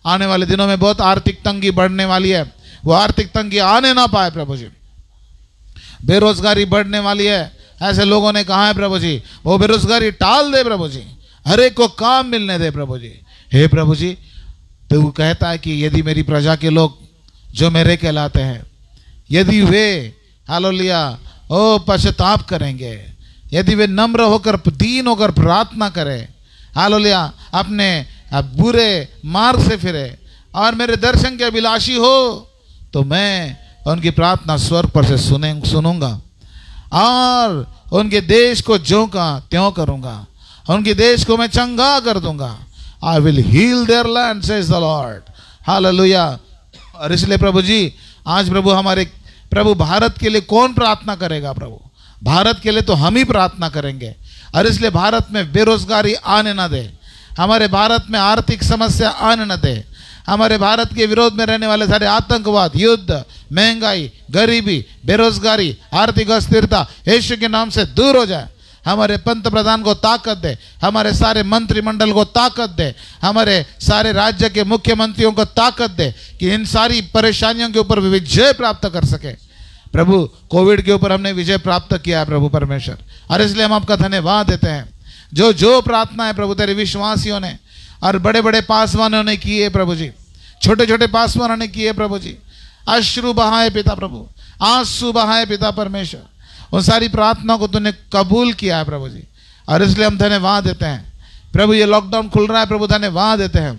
आने वाले दिनों में बहुत आर्थिक तंगी बढ़ने वाली है, वो आर्थिक तंगी आने ना पाए प्रभु जी। बेरोजगारी बढ़ने वाली है, ऐसे लोगों ने कहा है प्रभु जी, वो बेरोजगारी टाल दे प्रभु जी, हर एक को काम मिलने दे प्रभु जी। हे प्रभु जी, तो कहता है कि यदि मेरी प्रजा के लोग जो मेरे कहलाते हैं, यदि वे हालेलुया ओ पश्चाताप करेंगे, यदि वे नम्र होकर दीन होकर प्रार्थना करें, हालेलुया अपने बुरे मार्ग से फिरे और मेरे दर्शन के अभिलाषी हो, तो मैं उनकी प्रार्थना स्वर्ग पर से सुने सुनूंगा और उनके देश को ज्यों का त्यों करूंगा, उनके देश को मैं चंगा कर दूंगा। I will heal their land says the Lord, hallelujah. और इसलिए प्रभु जी, आज प्रभु हमारे प्रभु भारत के लिए कौन प्रार्थना करेगा प्रभु? भारत के लिए तो हम ही प्रार्थना करेंगे। और इसलिए भारत में बेरोजगारी आने ना दे, हमारे भारत में आर्थिक समस्या आने न दे, हमारे भारत के विरोध में रहने वाले सारे आतंकवाद, युद्ध, महंगाई, गरीबी, बेरोजगारी, आर्थिक अस्थिरता यीशु के नाम से दूर हो जाए। हमारे पंत प्रधान को ताकत दे, हमारे सारे मंत्रिमंडल को ताकत दे, हमारे सारे राज्य के मुख्यमंत्रियों को ताकत दे कि इन सारी परेशानियों के ऊपर विजय प्राप्त कर सके। प्रभु, कोविड के ऊपर हमने विजय प्राप्त किया है प्रभु परमेश्वर, और इसलिए हम आपका धन्यवाद देते हैं। जो जो प्रार्थना है प्रभु तेरे विश्वासियों ने और बड़े बड़े पासवानों ने की है प्रभु जी, छोटे छोटे पासवानों ने किए प्रभु जी, अश्रु बहाए पिता प्रभु, आंसू बहाए पिता परमेश्वर, उन सारी प्रार्थनाओं को तूने कबूल किया है प्रभु जी, और इसलिए हम धन्यवाद देते हैं प्रभु। ये लॉकडाउन खुल रहा है प्रभु, धन्यवाद देते हैं।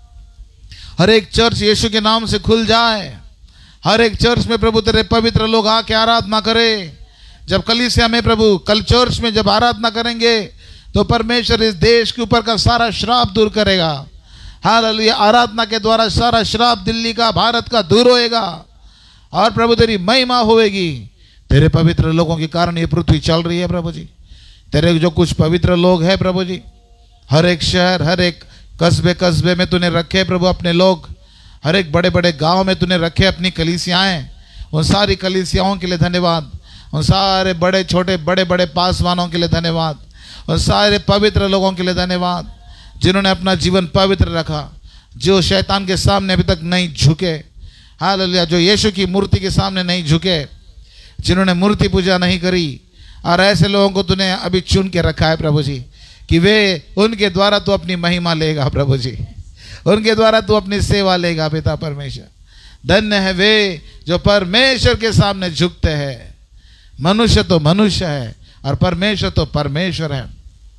हर एक चर्च यीशु के नाम से खुल जाए, हर एक चर्च में प्रभु तेरे पवित्र लोग आके आराधना करें। जब कलीसिया में प्रभु कल चर्च में जब आराधना करेंगे तो परमेश्वर इस देश के ऊपर का सारा श्राप दूर करेगा। हालेलुया, आराधना के द्वारा सारा श्राप दिल्ली का, भारत का दूर होएगा और प्रभु तेरी महिमा होएगी। तेरे पवित्र लोगों के कारण ये पृथ्वी चल रही है प्रभु जी। तेरे जो कुछ पवित्र लोग हैं प्रभु जी, हर एक शहर, हर एक कस्बे कस्बे में तूने रखे प्रभु अपने लोग, हर एक बड़े बड़े गांव में तूने रखे अपनी कलीसियाएं। उन सारी कलीसियाओं के लिए धन्यवाद, उन सारे बड़े छोटे बड़े बड़े पासवानों के लिए धन्यवाद, उन सारे पवित्र लोगों के लिए धन्यवाद जिन्होंने अपना जीवन पवित्र रखा, जो शैतान के सामने अभी तक नहीं झुके। हालेलुया, जो यीशु की मूर्ति के सामने नहीं झुके, जिन्होंने मूर्ति पूजा नहीं करी, और ऐसे लोगों को तूने अभी चुन के रखा है प्रभु जी कि वे उनके द्वारा तू अपनी महिमा लेगा प्रभु जी, उनके द्वारा तू अपनी सेवा लेगा पिता परमेश्वर। धन्य है वे जो परमेश्वर के सामने झुकते हैं। मनुष्य तो मनुष्य है और परमेश्वर तो परमेश्वर है।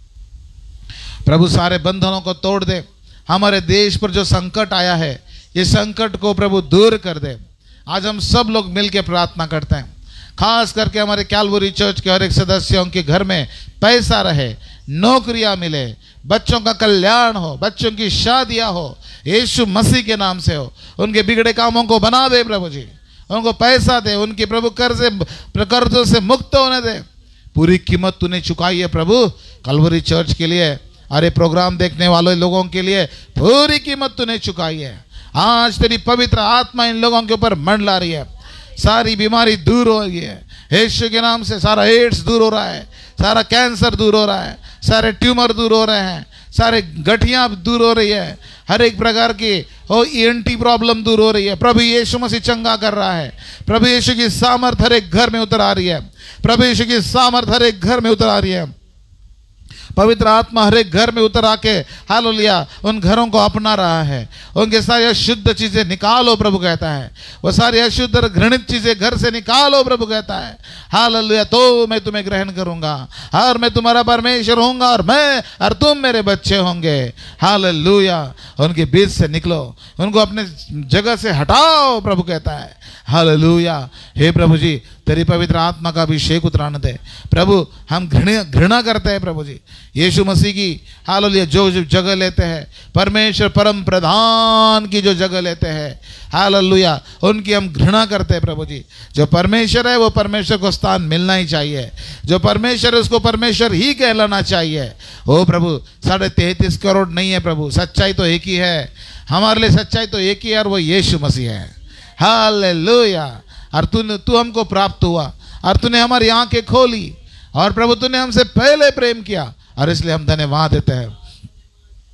प्रभु सारे बंधनों को तोड़ दे। हमारे देश पर जो संकट आया है, ये संकट को प्रभु दूर कर दे। आज हम सब लोग मिलकर प्रार्थना करते हैं, खास करके हमारे कैलवरी चर्च के हर एक सदस्यों के घर में पैसा रहे, नौकरियां मिले, बच्चों का कल्याण हो, बच्चों की शादियां हो, यीशु मसीह के नाम से हो। उनके बिगड़े कामों को बना दे प्रभु जी, उनको पैसा दे, उनकी प्रभु कर्ज कर्जों से मुक्त होने दे। पूरी कीमत तूने चुकाई है प्रभु कैलवरी चर्च के लिए, अरे प्रोग्राम देखने वाले लोगों के लिए पूरी कीमत तूने चुकाई है। आज तेरी पवित्र आत्मा इन लोगों के ऊपर मंडला रही है, सारी बीमारी दूर हो रही है यीशु के नाम से। सारा एड्स दूर हो रहा है, सारा कैंसर दूर हो रहा है, सारे ट्यूमर दूर हो रहे हैं, सारे गठियाँ दूर हो रही है, हर एक प्रकार की ओ ईएनटी प्रॉब्लम दूर हो रही है। प्रभु यीशु मसीह चंगा कर रहा है। प्रभु यीशु की सामर्थ हर एक घर में उतर आ रही है। प्रभु यीशु की सामर्थ हर एक घर में उतर आ रही है। पवित्र आत्मा हर एक घर में उतर आके हालेलुया उन घरों को अपना रहा है। उनके सारी अशुद्ध चीजें निकालो प्रभु कहता है, वो सारी अशुद्ध और घृणित चीजें घर से निकालो प्रभु कहता है। हालेलुया, तो मैं तुम्हें ग्रहण करूंगा और मैं तुम्हारा परमेश्वर होऊंगा और मैं और तुम मेरे बच्चे होंगे। हालेलुया, उनके बीच से निकलो, उनको अपने जगह से हटाओ प्रभु कहता है। हालेलुया, हे प्रभु जी तेरी पवित्र आत्मा का अभिषेक उतराने दे प्रभु। हम घृणा घृणा करते हैं प्रभु जी यीशु मसीह की, हालेलुया, जो जो जगह लेते हैं परमेश्वर परम प्रधान की जो जगह लेते हैं, हालेलुया, उनकी हम घृणा करते हैं प्रभु जी। जो परमेश्वर है वो परमेश्वर को स्थान मिलना ही चाहिए, जो परमेश्वर है उसको परमेश्वर ही कहलाना चाहिए। ओ प्रभु, साढ़े तैंतीस करोड़ नहीं है प्रभु, सच्चाई तो एक ही है, हमारे लिए सच्चाई तो एक ही है और वो यीशु मसीह है। हालेलुया, और तू तू हमको प्राप्त हुआ और तूने हमारी आंखें खोली और प्रभु तूने हमसे पहले प्रेम किया और इसलिए हम धन्यवाद देते हैं।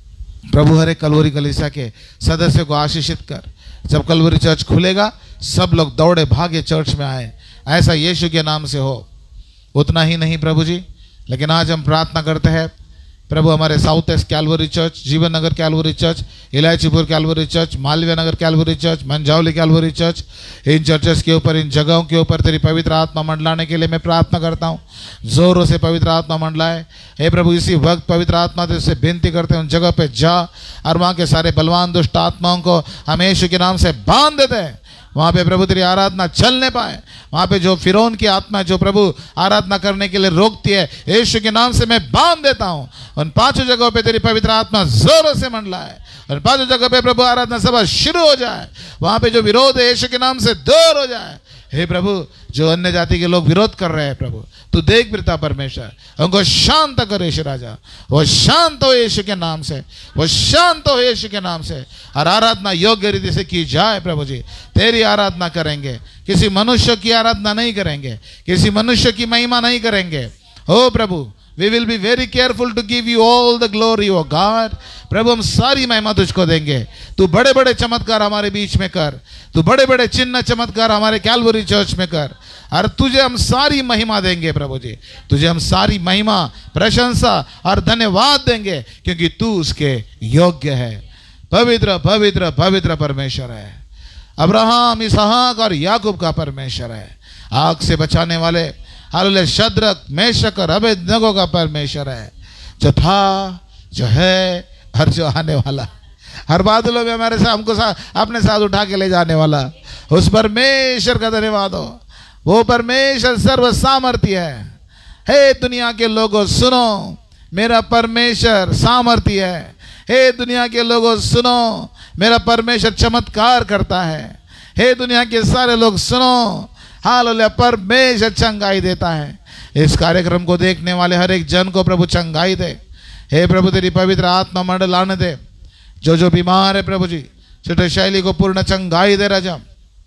प्रभु हर एक कलवरी कलीसिया के सदस्य को आशीषित कर। जब कलवरी चर्च खुलेगा सब लोग दौड़े भागे चर्च में आए, ऐसा यीशु के नाम से हो। उतना ही नहीं प्रभु जी, लेकिन आज हम प्रार्थना करते हैं प्रभु हमारे south east Calvary church, Jeevan Nagar Calvary church, Elaichipur Calvary church, Malviya Nagar Calvary church, Manjhawali Calvary church, इन चर्चेस के ऊपर, इन जगहों के ऊपर तेरी पवित्र आत्मा मंडलाने के लिए मैं प्रार्थना करता हूँ। जोरों से पवित्र आत्मा मंडलाए हे प्रभु। इसी वक्त पवित्र आत्मा तेरे से विनती करते हैं, उन जगह पे जा और वहाँ के सारे बलवान दुष्ट आत्माओं को हम यीशु के नाम से बांध देते हैं। वहाँ पे प्रभु तेरी आराधना चलने पाए। वहाँ पे जो फिरौन की आत्मा जो प्रभु आराधना करने के लिए रोकती है, यीशु के नाम से मैं बांध देता हूँ। उन पांचों जगहों पे तेरी पवित्र आत्मा जोरों से मंडलाए। उन पांचों जगह पे प्रभु आराधना सभा शुरू हो जाए। वहाँ पे जो विरोध है यीशु के नाम से दूर हो जाए। हे प्रभु, जो अन्य जाति के लोग विरोध कर रहे हैं प्रभु, तू देख पिता परमेश्वर, उनको शांत कर यीशु राजा। वो शांत हो यीशु के नाम से, वो शांत हो यीशु के नाम से। और आराधना योग्य रीति से की जाए प्रभु जी। तेरी आराधना करेंगे, किसी मनुष्य की आराधना नहीं करेंगे, किसी मनुष्य की महिमा नहीं करेंगे। ओ प्रभु, we will be very careful to give you all the glory, O God। प्रभु हम सारी महिमा तुझको देंगे। तू बड़े बड़े चमत्कार हमारे बीच में कर, तू बड़े बड़े चिन्ह चमत्कार हमारे कैलवरी चर्च में कर, और तुझे हम सारी महिमा देंगे प्रभु जी। तुझे हम सारी महिमा, प्रशंसा और धन्यवाद देंगे, क्योंकि तू उसके योग्य है। पवित्र पवित्र पवित्र परमेश्वर है। अब्राहम, इसहाक और याकूब का परमेश्वर है। आग से बचाने वाले हालेलुया शद्रक, मेशक और अबेदनगो का परमेश्वर है, जो था, जो है और जो आने वाला। हर बादलों में हमारे साथ, हमको साथ, अपने साथ उठा के ले जाने वाला उस परमेश्वर का धन्यवाद हो। वो परमेश्वर सर्व सामर्थ्य है। हे दुनिया के लोगों सुनो, मेरा परमेश्वर सामर्थ्य है। हे दुनिया के लोगों सुनो, मेरा परमेश्वर चमत्कार करता है। हे दुनिया के सारे लोग सुनो, हालेलुया, परमेश्वर चंगाई देता है। इस कार्यक्रम को देखने वाले हर एक जन को प्रभु चंगाई दे। हे प्रभु तेरी पवित्र आत्मा मंडल आने दे। जो जो बीमार है प्रभु जी, छोटे शैली को पूर्ण चंगाई दे राजा।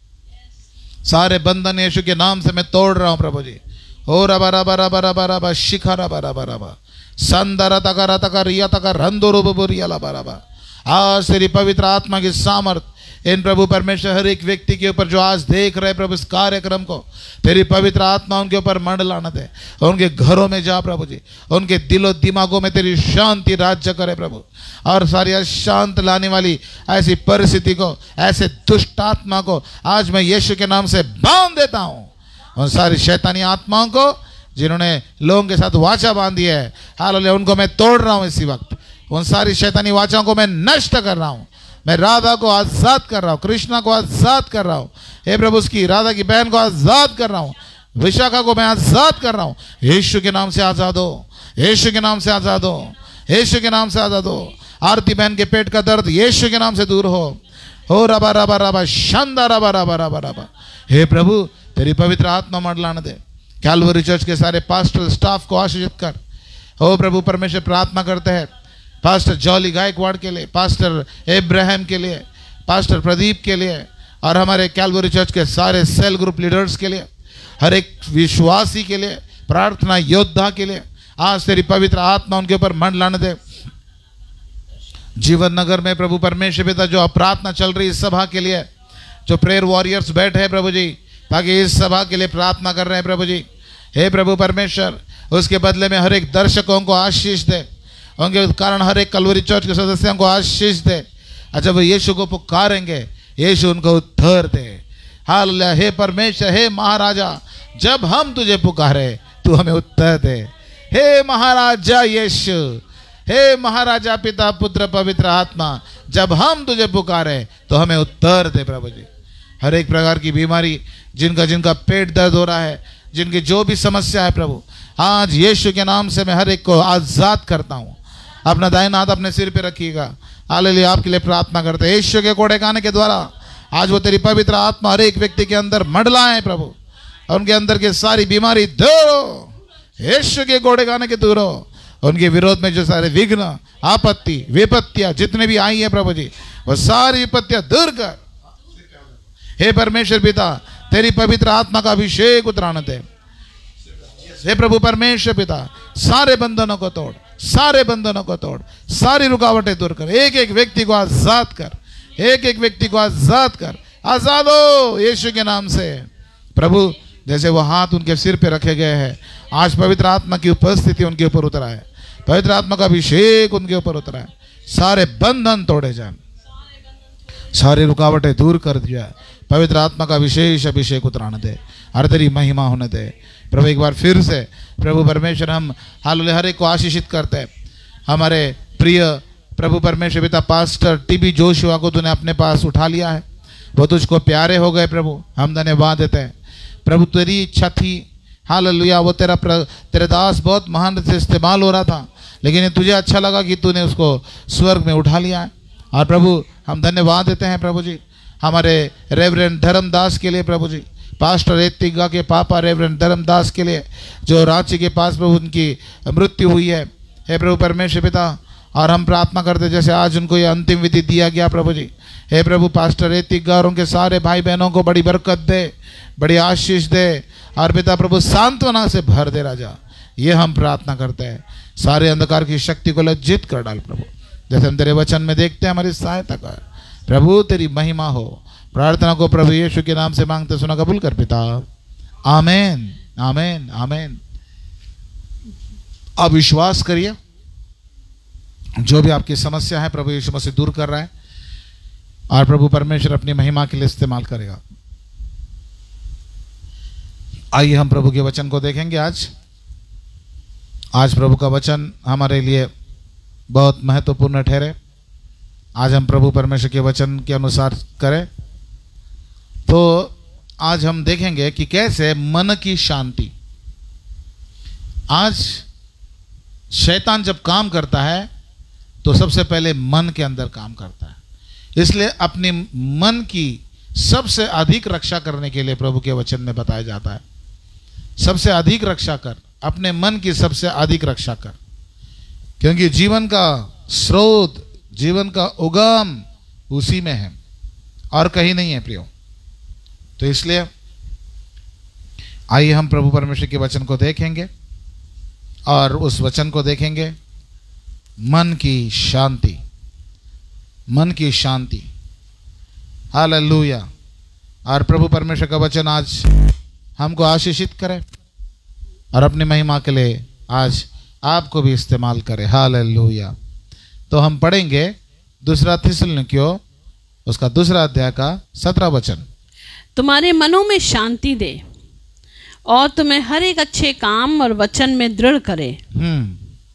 सारे बंधन यीशु के नाम से मैं तोड़ रहा हूं प्रभु जी। ओ रबा रबा रबा रबा रबा शिखा रबा रबा रबा संदर तकर तकर रिया तकर रंदो रूप रिया रबा रबा। आज तेरी पवित्र आत्मा की सामर्थ इन प्रभु परमेश्वर हर एक व्यक्ति के ऊपर जो आज देख रहे प्रभु इस कार्यक्रम को, तेरी पवित्र आत्मा उनके ऊपर मंडलाने दे। उनके घरों में जा प्रभु जी, उनके दिलो दिमागों में तेरी शांति राज्य करे प्रभु। और सारी अशांत लाने वाली ऐसी परिस्थिति को, ऐसे दुष्ट आत्मा को आज मैं यीशु के नाम से बांध देता हूँ। उन सारी शैतानी आत्माओं को जिन्होंने लोगों के साथ वाचा बांधी है, हालेलुया, उनको मैं तोड़ रहा हूँ इसी वक्त। उन सारी शैतानी वाचाओं को मैं नष्ट कर रहा हूँ। मैं राधा को आजाद कर रहा हूँ, कृष्णा को आजाद कर रहा हूँ। हे प्रभु, उसकी राधा की बहन को आजाद कर रहा हूँ, विशाखा को मैं आजाद कर रहा हूँ। यीशु के नाम से आजाद हो, यीशु के नाम से आजाद हो, यीशु के नाम से आजाद हो। आरती बहन के पेट का दर्द यीशु के नाम से दूर हो। हो रबा रबा रबा शानदा रबा रबा रबा रबा। हे प्रभु, तेरी पवित्र आत्मा मंडलाने दे। कैलवरी चर्च के सारे पास्टर स्टाफ को आशीषित कर। हो प्रभु परमेश्वर, प्रार्थना करते हैं पास्टर जॉली गायकवाड़ के लिए, पास्टर इब्राहिम के लिए, पास्टर प्रदीप के लिए, और हमारे कैलवरी चर्च के सारे सेल ग्रुप लीडर्स के लिए, हर एक विश्वासी के लिए, प्रार्थना योद्धा के लिए। आज तेरी पवित्र आत्मा उनके ऊपर मंडलाने दे। जीवन नगर में प्रभु परमेश्वर पिता, जो प्रार्थना चल रही इस सभा के लिए, जो प्रेयर वॉरियर्स बैठे हैं प्रभु जी, ताकि इस सभा के लिए प्रार्थना कर रहे हैं प्रभु जी। हे प्रभु परमेश्वर, उसके बदले में हर एक दर्शकों को आशीष दे, उनके कारण हर एक कलवरी चर्च के सदस्यों को आशीष दे। अच्छा, वो यीशु को पुकारेंगे, यीशु उनको उत्तर दे। हालेलुया। हे परमेश्वर, हे महाराजा, जब हम तुझे पुकारे तू हमें उत्तर दे। हे महाराजा यीशु, हे महाराजा पिता पुत्र पवित्र आत्मा, जब हम तुझे पुकारे तो हमें उत्तर दे प्रभु जी। हर एक प्रकार की बीमारी, जिनका जिनका पेट दर्द हो रहा है, जिनकी जो भी समस्या है प्रभु, आज यीशु के नाम से मैं हर एक को आजाद करता हूँ। अपना दाहिना हाथ अपने सिर पे रखिएगा। हालेलुया। आपके लिए प्रार्थना करते हैं यीशु के कोड़े खाने के द्वारा आज वो तेरी पवित्र आत्मा हर एक व्यक्ति के अंदर मंडलाए प्रभु, और उनके अंदर की सारी बीमारी दूर हो, यीशु के कोड़े खाने के दूर हो। उनके विरोध में जो सारे विघ्न, आपत्ति, विपत्तियां जितने भी आई है प्रभु जी, वो सारी विपत्तियां दूर कर। हे परमेश्वर पिता, तेरी पवित्र आत्मा का अभिषेक उतराने दे। हे प्रभु परमेश्वर पिता, सारे बंधनों को तोड़, सारे बंधनों को तोड़, सारी रुकावटें दूर कर, एक एक व्यक्ति को आजाद कर, एक एक व्यक्ति को आजाद कर, आजाद हो यीशु के नाम से। प्रभु जैसे वो हाथ उनके सिर पे रखे गए हैं, आज पवित्र आत्मा की उपस्थिति उनके ऊपर उतरा है, पवित्र आत्मा का अभिषेक उनके ऊपर उतरा है, सारे बंधन तोड़े जाए, सारी रुकावटें दूर कर दिया, पवित्र आत्मा का विशेष अभिषेक उतराने दे, हर तेरी महिमा होने दे। प्रभु एक बार फिर से प्रभु परमेश्वर हम हालेलुया हर एक को आशीषित करते हैं। हमारे प्रिय प्रभु परमेश्वर पिता पास्टर टीबी जोशुआ को तूने अपने पास उठा लिया है, वो तुझको प्यारे हो गए प्रभु, हम धन्यवाद देते हैं। प्रभु तेरी इच्छा थी हालेलुया, वो तेरा प्र, तेरे दास बहुत महान से इस्तेमाल हो रहा था, लेकिन तुझे अच्छा लगा कि तूने उसको स्वर्ग में उठा लिया है। और प्रभु हम धन्यवाद देते हैं प्रभु जी हमारे रेवरेंड धर्मदास के लिए, प्रभु जी पास्टर एतिगा के पापा रेवरेंड धर्मदास के लिए जो रांची के पास प्रभु उनकी मृत्यु हुई है, हे प्रभु परमेश्वर पिता, और हम प्रार्थना करते जैसे आज उनको ये अंतिम विधि दिया गया प्रभु जी, हे प्रभु पास्टर एतिगा और उनके सारे भाई बहनों को बड़ी बरकत दे, बड़ी आशीष दे, और पिता प्रभु सांत्वना से भर दे राजा, ये हम प्रार्थना करते हैं। सारे अंधकार की शक्ति को लज्जित कर डाल प्रभु, जैसे हम तेरे वचन में देखते हैं, हमारी सहायता कर प्रभु, तेरी महिमा हो। प्रार्थना को प्रभु यीशु के नाम से मांगते सुना कबूल कर पिता, आमेन आमेन आमेन। अब विश्वास करिए जो भी आपकी समस्या है प्रभु यीशु मसीह दूर कर रहा है, और प्रभु परमेश्वर अपनी महिमा के लिए इस्तेमाल करेगा। आइए हम प्रभु के वचन को देखेंगे। आज आज प्रभु का वचन हमारे लिए बहुत महत्वपूर्ण ठहरे। आज हम प्रभु परमेश्वर के वचन के अनुसार करें तो आज हम देखेंगे कि कैसे मन की शांति। आज शैतान जब काम करता है तो सबसे पहले मन के अंदर काम करता है, इसलिए अपने मन की सबसे अधिक रक्षा करने के लिए प्रभु के वचन में बताया जाता है, सबसे अधिक रक्षा कर, अपने मन की सबसे अधिक रक्षा कर, क्योंकि जीवन का स्रोत, जीवन का उगम उसी में है और कहीं नहीं है प्रियो। तो इसलिए आइए हम प्रभु परमेश्वर के वचन को देखेंगे और उस वचन को देखेंगे मन की शांति, मन की शांति, हालेलुया। और प्रभु परमेश्वर का वचन आज हमको आशीषित करे और अपनी महिमा के लिए आज आपको भी इस्तेमाल करे, हालेलुया। तो हम पढ़ेंगे दूसरा थिस्सलुनीकियों उसका दूसरा अध्याय का सत्रह वचन। तुम्हारे मनों में शांति दे और तुम्हें हर एक अच्छे काम और वचन में दृढ़ करे। Hmm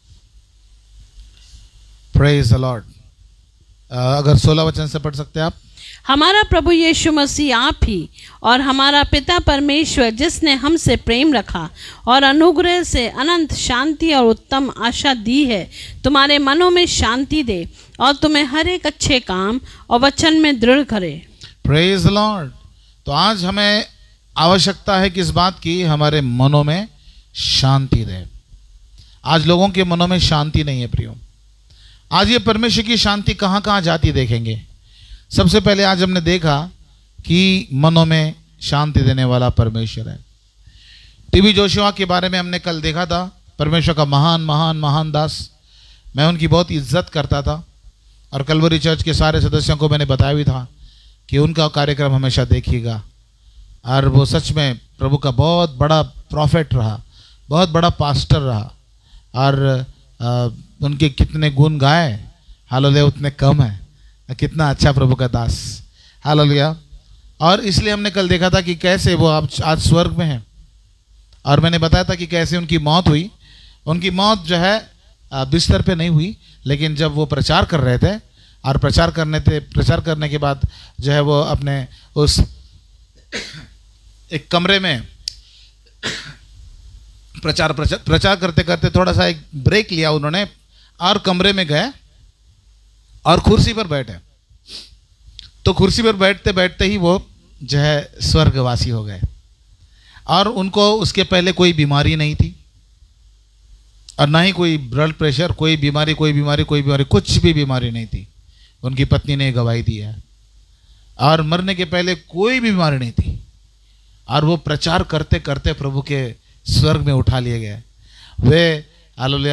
praise the Lord. अगर सोलह वचन से पढ़ सकते हैं आप। हमारा प्रभु यीशु मसीह आप ही और हमारा पिता परमेश्वर जिसने हमसे प्रेम रखा और अनुग्रह से अनंत शांति और उत्तम आशा दी है, तुम्हारे मनों में शांति दे और तुम्हें हर एक अच्छे काम और वचन में दृढ़ करे। Praise the Lord. तो आज हमें आवश्यकता है किस बात की? हमारे मनों में शांति रहे। आज लोगों के मनों में शांति नहीं है प्रियो। आज ये परमेश्वर की शांति कहाँ कहाँ जाती देखेंगे। सबसे पहले आज हमने देखा कि मनों में शांति देने वाला परमेश्वर है। टीबी जोशुआ के बारे में हमने कल देखा था, परमेश्वर का महान महान महान दास। मैं उनकी बहुत इज्जत करता था और कलवरी चर्च के सारे सदस्यों को मैंने बताया भी था कि उनका कार्यक्रम हमेशा देखिएगा। और वो सच में प्रभु का बहुत बड़ा प्रॉफिट रहा, बहुत बड़ा पास्टर रहा, और आ, उनके कितने गुण गाए, हालेलुया, उतने कम है। कितना अच्छा प्रभु का दास, हालेलुया। और इसलिए हमने कल देखा था कि कैसे वो आप आज स्वर्ग में हैं, और मैंने बताया था कि कैसे उनकी मौत हुई। उनकी मौत जो है बिस्तर पे नहीं हुई, लेकिन जब वो प्रचार कर रहे थे और प्रचार करने थे प्रचार करने के बाद जो है वो अपने उस एक कमरे में प्रचार प्रचार प्रचार करते करते थोड़ा सा एक ब्रेक लिया उन्होंने, और कमरे में गए और कुर्सी पर बैठे। तो कुर्सी पर बैठते बैठते ही वो जो है स्वर्गवासी हो गए। और उनको उसके पहले कोई बीमारी नहीं थी, और ना ही कोई ब्लड प्रेशर, कोई बीमारी कोई बीमारी कोई बीमारी कुछ भी बीमारी नहीं थी। उनकी पत्नी ने गवाही दी है, और मरने के पहले कोई भी बीमारी नहीं थी। और वो प्रचार करते करते प्रभु के स्वर्ग में उठा लिए गए। वे हालेलुया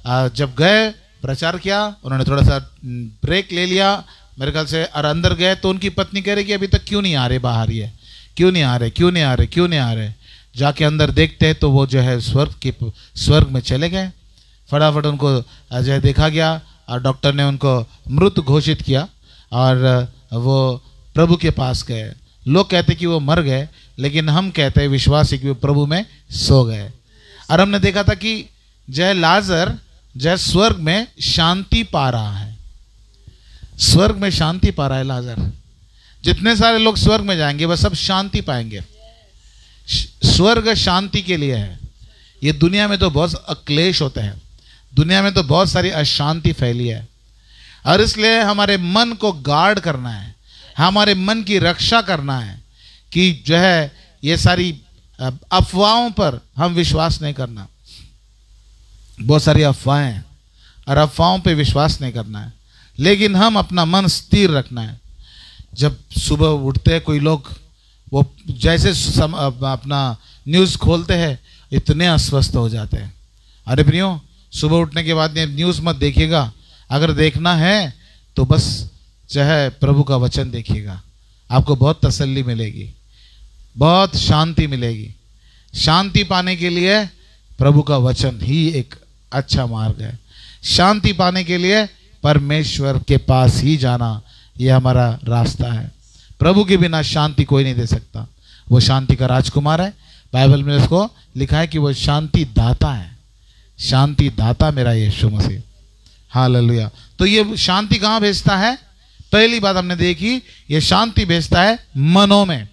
जब गए प्रचार किया, उन्होंने थोड़ा सा ब्रेक ले लिया मेरे ख्याल से, और अंदर गए तो उनकी पत्नी कह रही कि अभी तक क्यों नहीं आ रहे बाहर, ये क्यों नहीं आ रहे क्यों नहीं आ रहे क्यों नहीं आ रहे। जाके अंदर देखते हैं तो वो जो है स्वर्ग के स्वर्ग में चले गए। फटाफट उनको जो है देखा गया और डॉक्टर ने उनको मृत घोषित किया और वो प्रभु के पास गए। लोग कहते कि वो मर गए, लेकिन हम कहते हैं विश्वासी कि वो प्रभु में सो गए। और हमने देखा था कि जय लाजर जय स्वर्ग में शांति पा रहा है, स्वर्ग में शांति पा रहा है लाजर। जितने सारे लोग स्वर्ग में जाएंगे वह सब शांति पाएंगे। स्वर्ग शांति के लिए है। ये दुनिया में तो बहुत अक्लेश होते हैं, दुनिया में तो बहुत सारी अशांति फैली है, और इसलिए हमारे मन को गार्ड करना है, हमारे मन की रक्षा करना है कि जो है ये सारी अफवाहों पर हम विश्वास नहीं करना। बहुत सारी अफवाहें हैं और अफवाहों पे विश्वास नहीं करना है, लेकिन हम अपना मन स्थिर रखना है। जब सुबह उठते हैं कोई लोग, वो जैसे सम, अपना न्यूज़ खोलते हैं इतने अस्वस्थ हो जाते हैं। अरे प्रियो, सुबह उठने के बाद न्यूज़ मत देखिएगा, अगर देखना है तो बस जो है प्रभु का वचन देखिएगा, आपको बहुत तसल्ली मिलेगी, बहुत शांति मिलेगी। शांति पाने के लिए प्रभु का वचन ही एक अच्छा मार्ग है। शांति पाने के लिए परमेश्वर के पास ही जाना, ये हमारा रास्ता है। प्रभु के बिना शांति कोई नहीं दे सकता। वो शांति का राजकुमार है। बाइबल में उसको लिखा है कि वो शांति दाता है, शांति दाता मेरा यीशु मसीह। हालेलुया। तो ये शांति कहाँ भेजता है? पहली बात हमने देखी, ये शांति भेजता है मनों में।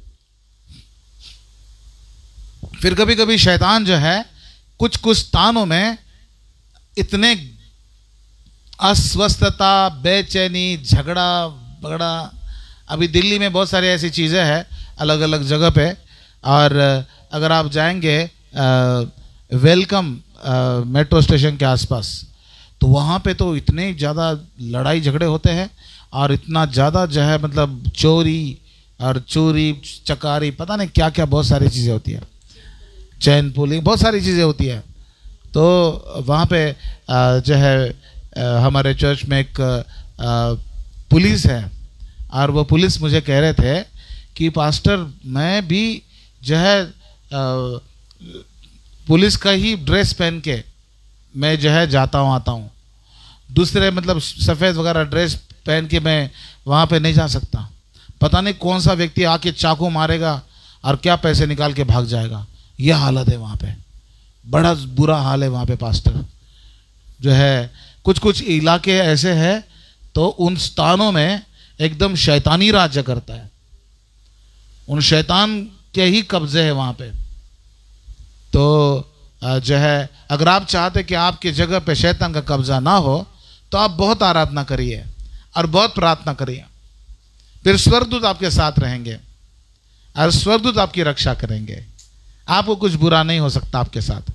फिर कभी कभी शैतान जो है कुछ कुछ स्थानों में इतने अस्वस्थता, बेचैनी, झगड़ा बगड़ा, अभी दिल्ली में बहुत सारी ऐसी चीज़ें हैं अलग अलग जगह पे, और अगर आप जाएंगे वेलकम मेट्रो स्टेशन के आसपास तो वहाँ पे तो इतने ज़्यादा लड़ाई झगड़े होते हैं, और इतना ज़्यादा जो है मतलब चोरी और चोरी चकारी, पता नहीं क्या क्या बहुत सारी चीज़ें होती है, चैन पुलिंग, बहुत सारी चीज़ें होती है। तो वहाँ पे जो है हमारे चर्च में एक पुलिस है, और वो पुलिस मुझे कह रहे थे कि पास्टर मैं भी जो है पुलिस का ही ड्रेस पहन के मैं जो है जाता हूँ आता हूँ, दूसरे मतलब सफ़ेद वगैरह ड्रेस पहन के मैं वहाँ पे नहीं जा सकता। पता नहीं कौन सा व्यक्ति आके चाकू मारेगा और क्या पैसे निकाल के भाग जाएगा। यह हालत है वहाँ पे, बड़ा बुरा हाल है वहाँ पे पास्टर। जो है कुछ कुछ इलाके ऐसे हैं तो उन स्थानों में एकदम शैतानी राज्य करता है, उन शैतान के ही कब्जे है वहाँ पे। तो जो है अगर आप चाहते कि आपकी जगह पे शैतान का कब्जा ना हो तो आप बहुत आराधना करिए और बहुत प्रार्थना करिए, फिर स्वर्गदूत आपके साथ रहेंगे और स्वर्गदूत आपकी रक्षा करेंगे। आपको कुछ बुरा नहीं हो सकता आपके साथ।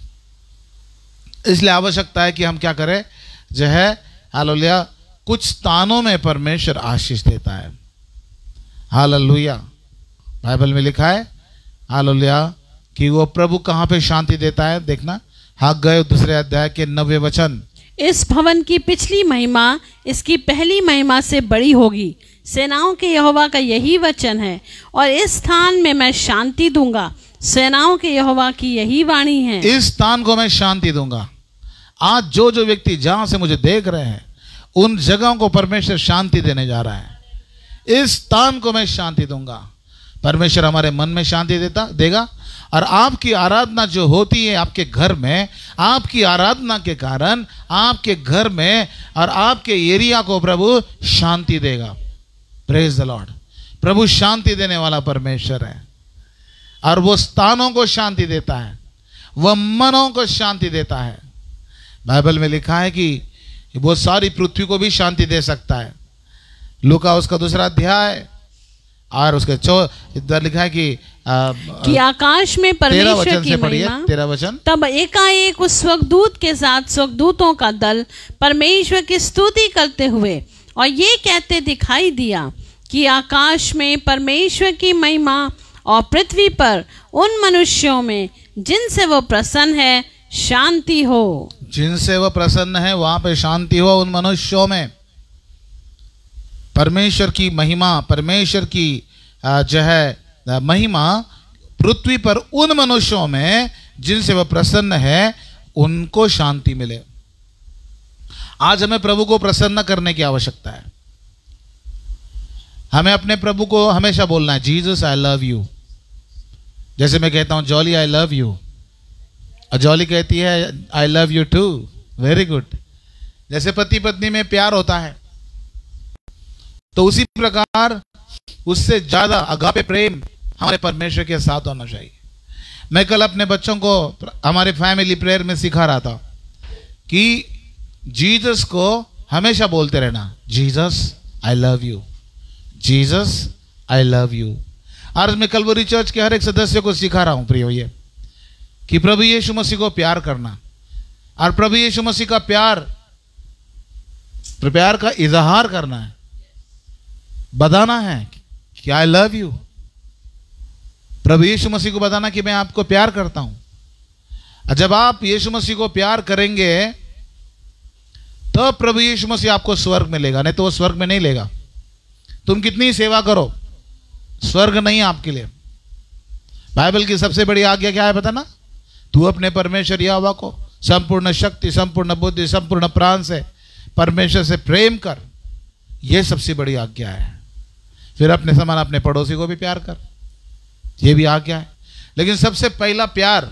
इसलिए आवश्यकता है कि हम क्या करें, जो है हालेलुया, कुछ स्थानों में परमेश्वर आशीष देता है। हालेलुया। बाइबल में लिखा है हालेलुया कि वो प्रभु कहाँ पे शांति देता है। देखना हाँ गए दूसरे अध्याय के नवे वचन, इस भवन की पिछली महिमा इसकी पहली महिमा से बड़ी होगी, सेनाओं के यहोवा का यही वचन है, और इस स्थान में मैं शांति दूंगा, सेनाओं के यहोवा की यही वाणी है। इस स्थान को मैं शांति दूंगा। आज जो जो व्यक्ति जहां से मुझे देख रहे हैं उन जगहों को परमेश्वर शांति देने जा रहा है। इस स्थान को मैं शांति दूंगा। परमेश्वर हमारे मन में शांति देता देगा, और आपकी आराधना जो होती है आपके घर में, आपकी आराधना के कारण आपके घर में और आपके एरिया को प्रभु शांति देगा। Praise the Lord. प्रभु शांति देने वाला परमेश्वर है, और वो स्थानों को शांति देता है, वह मनों को शांति देता है। बाइबल में लिखा है कि वो सारी पृथ्वी को भी शांति दे सकता है। लूका उसका दूसरा अध्याय और उसके चौ इधर लिखा है कि आ, कि आकाश में परमेश्वर की महिमा, तेरा वचन, तब एकाएक उस स्वर्गदूत के साथ स्वर्गदूतों का दल परमेश्वर की स्तुति करते हुए और ये कहते दिखाई दिया कि आकाश में परमेश्वर की महिमा और पृथ्वी पर उन मनुष्यों में जिनसे वो प्रसन्न है शांति हो। जिनसे वह प्रसन्न है वहां पे शांति हो उन मनुष्यों में। परमेश्वर की महिमा, परमेश्वर की जो है महिमा पृथ्वी पर उन मनुष्यों में जिनसे वह प्रसन्न है, उनको शांति मिले। आज हमें प्रभु को प्रसन्न करने की आवश्यकता है। हमें अपने प्रभु को हमेशा बोलना है, जीसस आई लव यू। जैसे मैं कहता हूं जॉली आई लव यू, और जॉली कहती है I love you too. Very good. जैसे पति पत्नी में प्यार होता है, तो उसी प्रकार उससे ज्यादा अगापे प्रेम हमारे परमेश्वर के साथ होना चाहिए। मैं कल अपने बच्चों को हमारे फैमिली प्रेयर में सिखा रहा था कि जीसस को हमेशा बोलते रहना, Jesus I love you, Jesus I love you. आज मैं कलवरी चर्च के हर एक सदस्य को सिखा रहा हूं प्रियो ये कि प्रभु यीशु मसीह को प्यार करना, और प्रभु यीशु मसीह का प्यार प्यार का इजहार करना है, बताना है कि आई लव यू। प्रभु यीशु मसीह को बताना कि मैं आपको प्यार करता हूं। और जब आप यीशु मसीह को प्यार करेंगे तो प्रभु यीशु मसीह आपको स्वर्ग में लेगा, नहीं तो वो स्वर्ग में नहीं लेगा। तुम कितनी सेवा करो, स्वर्ग नहीं आपके लिए। बाइबल की सबसे बड़ी आज्ञा क्या है पता ना? तू अपने परमेश्वर यहोवा को संपूर्ण शक्ति, संपूर्ण बुद्धि, संपूर्ण प्राण से परमेश्वर से प्रेम कर। यह सबसे बड़ी आज्ञा है। फिर अपने समान अपने पड़ोसी को भी प्यार कर, यह भी आज्ञा है। लेकिन सबसे पहला प्यार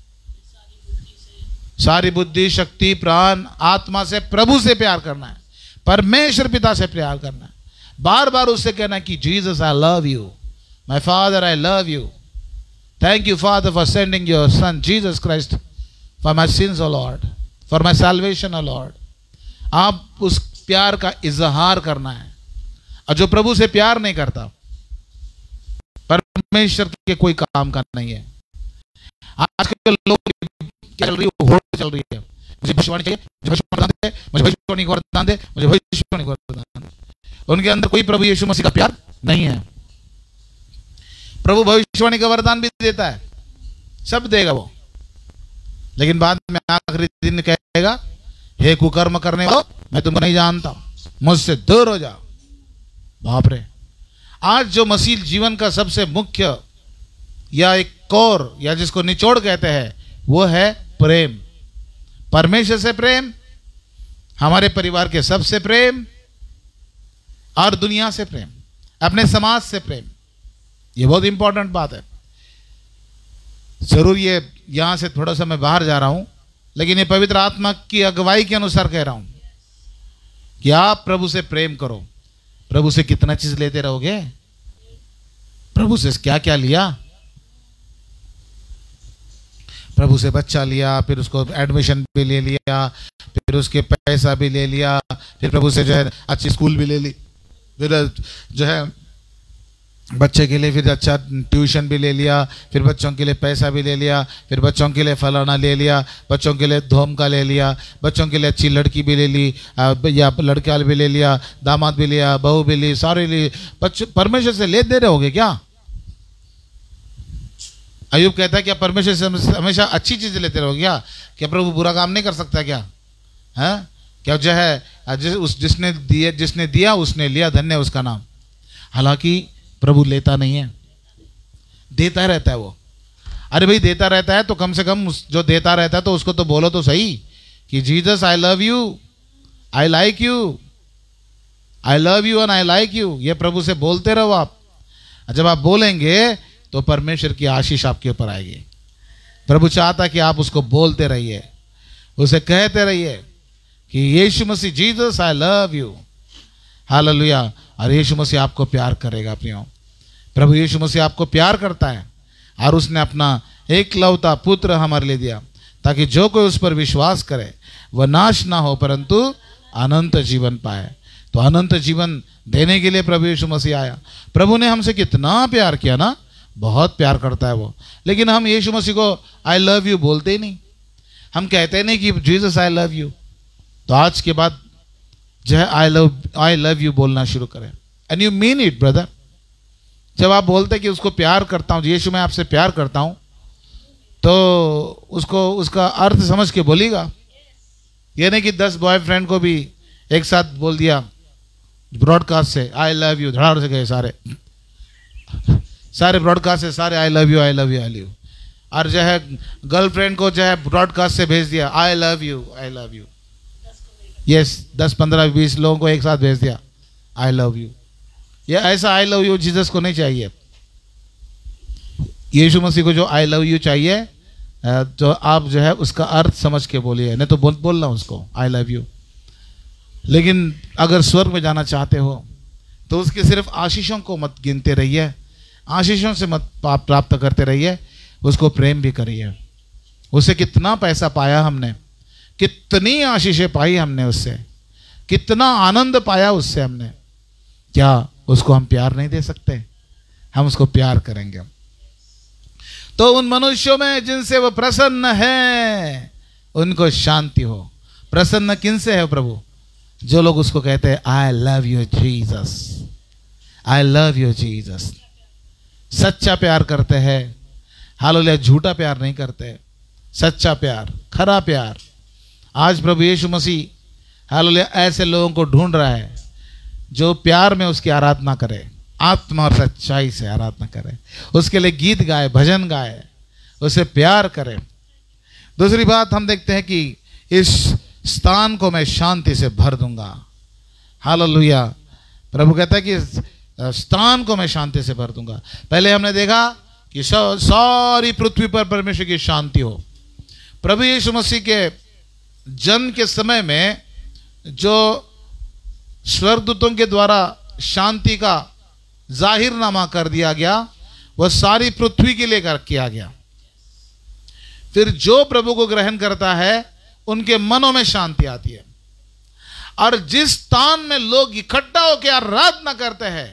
सारी बुद्धि, शक्ति, प्राण, आत्मा से प्रभु से प्यार करना है, परमेश्वर पिता से प्यार करना है। बार बार उससे कहना कि Jesus I love you, my father I love you, thank you father for sending your son Jesus Christ for my sins O Lord, for my salvation O Lord. आप उस प्यार का इजहार करना है। और जो प्रभु से प्यार नहीं करता, परमेश्वर के कोई काम का नहीं है। आजकल लोग क्या चल रही है, होड़ चल रही है, मुझे भविष्यवाणी चाहिए, मुझे भविष्यवाणी वरदान दे, मुझे भविष्यवाणी का वरदान दे, मुझे भविष्यवाणी का वरदान दे। उनके अंदर कोई प्रभु यीशु मसीह का प्यार नहीं है। प्रभु भविष्यवाणी का वरदान भी देता है, सब देगा वो, लेकिन बाद में आखिरी दिन कहेगा, हे कुकर्म करने वालों, मैं तुमको नहीं जानता, मुझसे दूर हो जाओ। बाप रे। आज जो मसीह जीवन का सबसे मुख्य या एक कोर या जिसको निचोड़ कहते हैं, वो है प्रेम। परमेश्वर से प्रेम, हमारे परिवार के सबसे प्रेम, और दुनिया से प्रेम, अपने समाज से प्रेम। ये बहुत इंपॉर्टेंट बात है। जरूर ये यहां से थोड़ा सा मैं बाहर जा रहा हूं, लेकिन ये पवित्र आत्मा की अगुवाई के अनुसार कह रहा हूं कि आप प्रभु से प्रेम करो। प्रभु से कितना चीज लेते रहोगे? प्रभु से क्या क्या लिया? प्रभु से बच्चा लिया, फिर उसको एडमिशन भी ले लिया, फिर उसके पैसा भी ले लिया, फिर प्रभु से जो है अच्छी स्कूल भी ले ली, फिर जो है बच्चे के लिए फिर अच्छा ट्यूशन भी ले लिया, फिर बच्चों के लिए पैसा भी ले लिया, फिर बच्चों के लिए फलाना ले लिया, बच्चों के लिए धोम का ले लिया, बच्चों के लिए अच्छी लड़की भी ले ली, या लड़का भी ले लिया, दामाद भी लिया, बहू भी ली, सारे ली। बच्चे परमेश्वर से ले दे रहे होगे क्या? अयूब कहता है क्या परमेश्वर से हमेशा अच्छी चीज लेते रहोगे क्या? क्या प्रभु बुरा काम नहीं कर सकता क्या? है क्या जो है जिस, उस जिसने दिया जिसने दिया उसने लिया, धन्य उसका नाम। हालांकि प्रभु लेता नहीं है, देता रहता है वो। अरे भाई देता रहता है तो कम से कम जो देता रहता है तो उसको तो बोलो तो सही कि Jesus I love you, I like you, I love you and I like you. ये प्रभु से बोलते रहो आप। जब आप बोलेंगे तो परमेश्वर की आशीष आपके ऊपर आएगी। प्रभु चाहता कि आप उसको बोलते रहिए, उसे कहते रहिए कि यीशु मसीह Jesus I love you, hallelujah. और यीशु मसीह आपको प्यार करेगा प्रियो। प्रभु यीशु मसीह आपको प्यार करता है, और उसने अपना एकलौता पुत्र हमारे लिए दिया, ताकि जो कोई उस पर विश्वास करे वह नाश ना हो परंतु अनंत जीवन पाए। तो अनंत जीवन देने के लिए प्रभु यीशु मसीह आया। प्रभु ने हमसे कितना प्यार किया ना, बहुत प्यार करता है वो। लेकिन हम यीशु मसीह को आई लव यू बोलते ही नहीं, हम कहते नहीं कि जीसस आई लव यू। तो आज के बाद जो है I love I love you बोलना शुरू करें, and you mean it brother. जब आप बोलते कि उसको प्यार करता हूं, यीशु मैं आपसे प्यार करता हूं, तो उसको उसका अर्थ समझ के बोलिएगा। ये नहीं कि दस बॉयफ्रेंड को भी एक साथ बोल दिया ब्रॉडकास्ट से आई लव यू, धड़ाड़ से गए सारे सारे ब्रॉडकास्ट से सारे I love you I love you I love you. और जो है गर्लफ्रेंड को जो है ब्रॉडकास्ट से भेज दिया I love you I love you. Yes, दस पंद्रह बीस लोगों को एक साथ भेज दिया आई लव यू। ये ऐसा आई लव यू जीसस को नहीं चाहिए। यीशु मसीह को जो आई लव यू चाहिए तो आप जो है उसका अर्थ समझ के बोलिए, नहीं तो बोल बोलना उसको आई लव यू। लेकिन अगर स्वर्ग में जाना चाहते हो तो उसके सिर्फ आशीषों को मत गिनते रहिए, आशीषों से मत प्राप्त करते रहिए, उसको प्रेम भी करिए। उससे कितना पैसा पाया हमने, कितनी आशीषें पाई हमने उससे, कितना आनंद पाया उससे हमने, क्या उसको हम प्यार नहीं दे सकते? हम उसको प्यार करेंगे। तो उन मनुष्यों में जिनसे वो प्रसन्न है उनको शांति हो। प्रसन्न किन से है प्रभु? जो लोग उसको कहते हैं I love you Jesus, I love you Jesus. सच्चा प्यार करते हैं, हालेलुया, झूठा प्यार नहीं करते, सच्चा प्यार, खरा प्यार। आज प्रभु यीशु मसीह हालेलुया ऐसे लोगों को ढूंढ रहा है जो प्यार में उसकी आराधना करे, आत्मा और सच्चाई से आराधना करे, उसके लिए गीत गाए, भजन गाए, उसे प्यार करे। दूसरी बात हम देखते हैं कि इस स्थान को मैं शांति से भर दूंगा। हालेलुया, प्रभु कहता है कि स्थान को मैं शांति से भर दूंगा। पहले हमने देखा कि सारी पृथ्वी पर परमेश्वर की शांति हो। प्रभु यीशु मसीह के जन्म के समय में जो स्वर्गदूतों के द्वारा शांति का जाहिरनामा कर दिया गया, वह सारी पृथ्वी के लिए कर किया गया। फिर जो प्रभु को ग्रहण करता है उनके मनों में शांति आती है। और जिस स्थान में लोग इकट्ठा होकर आराधना करते हैं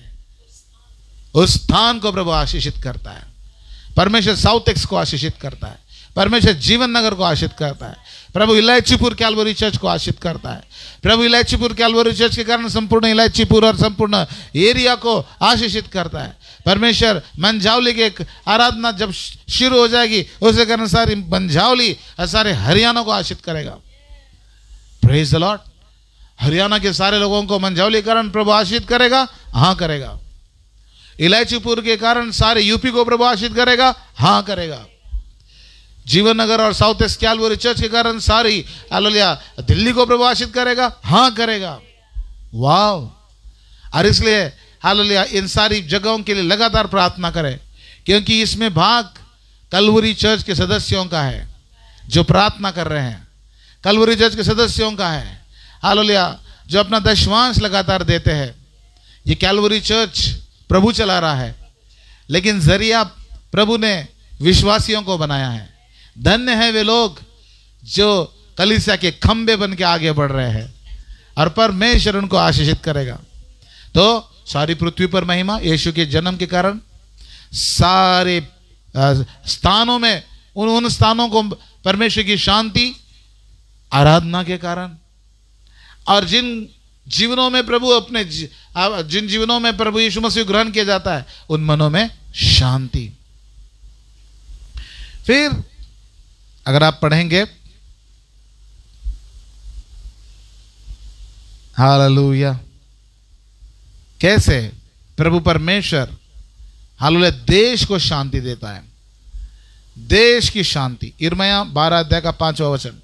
उस स्थान को प्रभु आशीषित करता है। परमेश्वर साउथ एक्स को आशीषित करता है, परमेश्वर जीवन नगर को आशीषित करता है, प्रभु इलायचीपुर कैलवरी चर्च को आशीषित करता है। प्रभु इलायचीपुर कैलवरी चर्च के कारण संपूर्ण इलायचीपुर और संपूर्ण एरिया को आशीषित करता है। परमेश्वर मंझावली के आराधना जब शुरू हो जाएगी उसके कारण सारी मंझावली और सारे हरियाणा को आशीषित करेगा। Praise the Lord. हरियाणा के सारे लोगों को मंझावली के कारण प्रभु आशीषित करेगा, हाँ करेगा। इलायचीपुर के कारण सारे यूपी को प्रभु आशीषित करेगा, हाँ करेगा। जीवन नगर और साउथ ईस्ट कैलवरी चर्च के कारण सारी हालेलुया दिल्ली को प्रभु आशीषित करेगा, हाँ करेगा। वाह। और इसलिए हालेलुया इन सारी जगहों के लिए लगातार प्रार्थना करें, क्योंकि इसमें भाग कलवरी चर्च के सदस्यों का है जो प्रार्थना कर रहे हैं, कलवरी चर्च के सदस्यों का है हालेलुया जो अपना दशवांश लगातार देते हैं। ये कैलवरी चर्च प्रभु चला रहा है, लेकिन जरिया प्रभु ने विश्वासियों को बनाया है। धन्य है वे लोग जो कलीसिया के खंबे बन के आगे बढ़ रहे हैं और परमेश्वर उनको आशीषित करेगा। तो सारी पृथ्वी पर महिमा यीशु के जन्म के कारण, सारे स्थानों में उन उन स्थानों को परमेश्वर की शांति आराधना के कारण, और जिन जीवनों में प्रभु अपने जिन जीवनों में प्रभु यीशु मसीह ग्रहण किया जाता है उन मनों में शांति। फिर अगर आप पढ़ेंगे हालेलुया कैसे प्रभु परमेश्वर हालेलुया देश को शांति देता है, देश की शांति। यिर्मयाह बारह अध्याय का पांचवा वचन।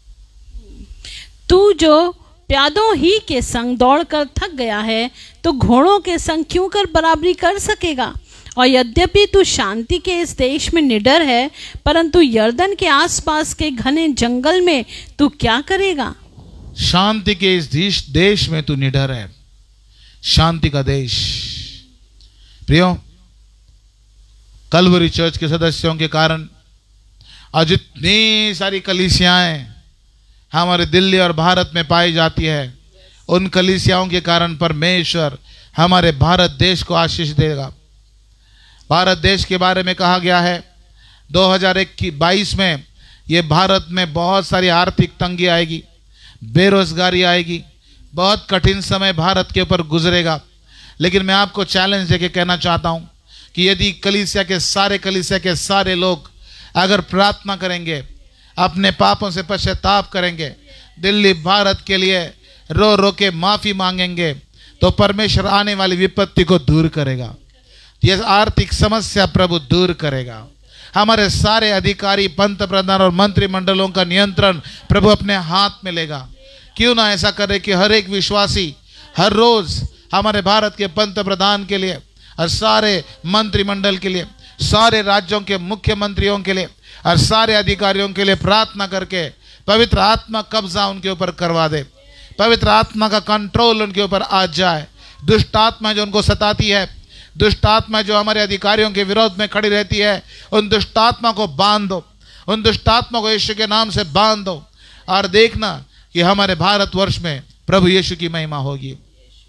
तू जो प्यादों ही के संग दौड़कर थक गया है तो घोड़ों के संग क्यों कर बराबरी कर सकेगा? और यद्यपि तू शांति के इस देश में निडर है, परंतु यर्दन के आसपास के घने जंगल में तू क्या करेगा? शांति के इस देश देश में तू निडर है, शांति का देश। प्रियो, कलवरी चर्च के सदस्यों के कारण और जितनी सारी कलीसियाएं हमारे दिल्ली और भारत में पाई जाती है, उन कलीसियाओं के कारण परमेश्वर हमारे भारत देश को आशीष देगा। भारत देश के बारे में कहा गया है दो हज़ार बाईस में ये भारत में बहुत सारी आर्थिक तंगी आएगी, बेरोजगारी आएगी, बहुत कठिन समय भारत के ऊपर गुजरेगा। लेकिन मैं आपको चैलेंज देके कहना चाहता हूँ कि यदि कलीसिया के सारे कलीसिया के सारे लोग अगर प्रार्थना करेंगे, अपने पापों से पश्चाताप करेंगे, दिल्ली भारत के लिए रो रो के माफी मांगेंगे तो परमेश्वर आने वाली विपत्ति को दूर करेगा। ये आर्थिक समस्या प्रभु दूर करेगा। हमारे सारे अधिकारी, पंत प्रधान और मंत्रिमंडलों का नियंत्रण प्रभु अपने हाथ में लेगा। क्यों ना ऐसा करे कि हर एक विश्वासी हर रोज हमारे भारत के पंत प्रधान के लिए और सारे मंत्रिमंडल के लिए, सारे राज्यों के मुख्यमंत्रियों के लिए और सारे अधिकारियों के लिए प्रार्थना करके पवित्र आत्मा कब्जा उनके ऊपर करवा दे। पवित्र आत्मा का कंट्रोल उनके ऊपर आ जाए। दुष्ट आत्मा जो उनको सताती है, दुष्ट आत्मा जो हमारे अधिकारियों के विरोध में खड़ी रहती है, उन दुष्ट आत्मा को बांध दो, उन दुष्ट आत्मा को यीशु के नाम से बांध दो। और देखना कि हमारे भारतवर्ष में प्रभु यीशु की महिमा होगी।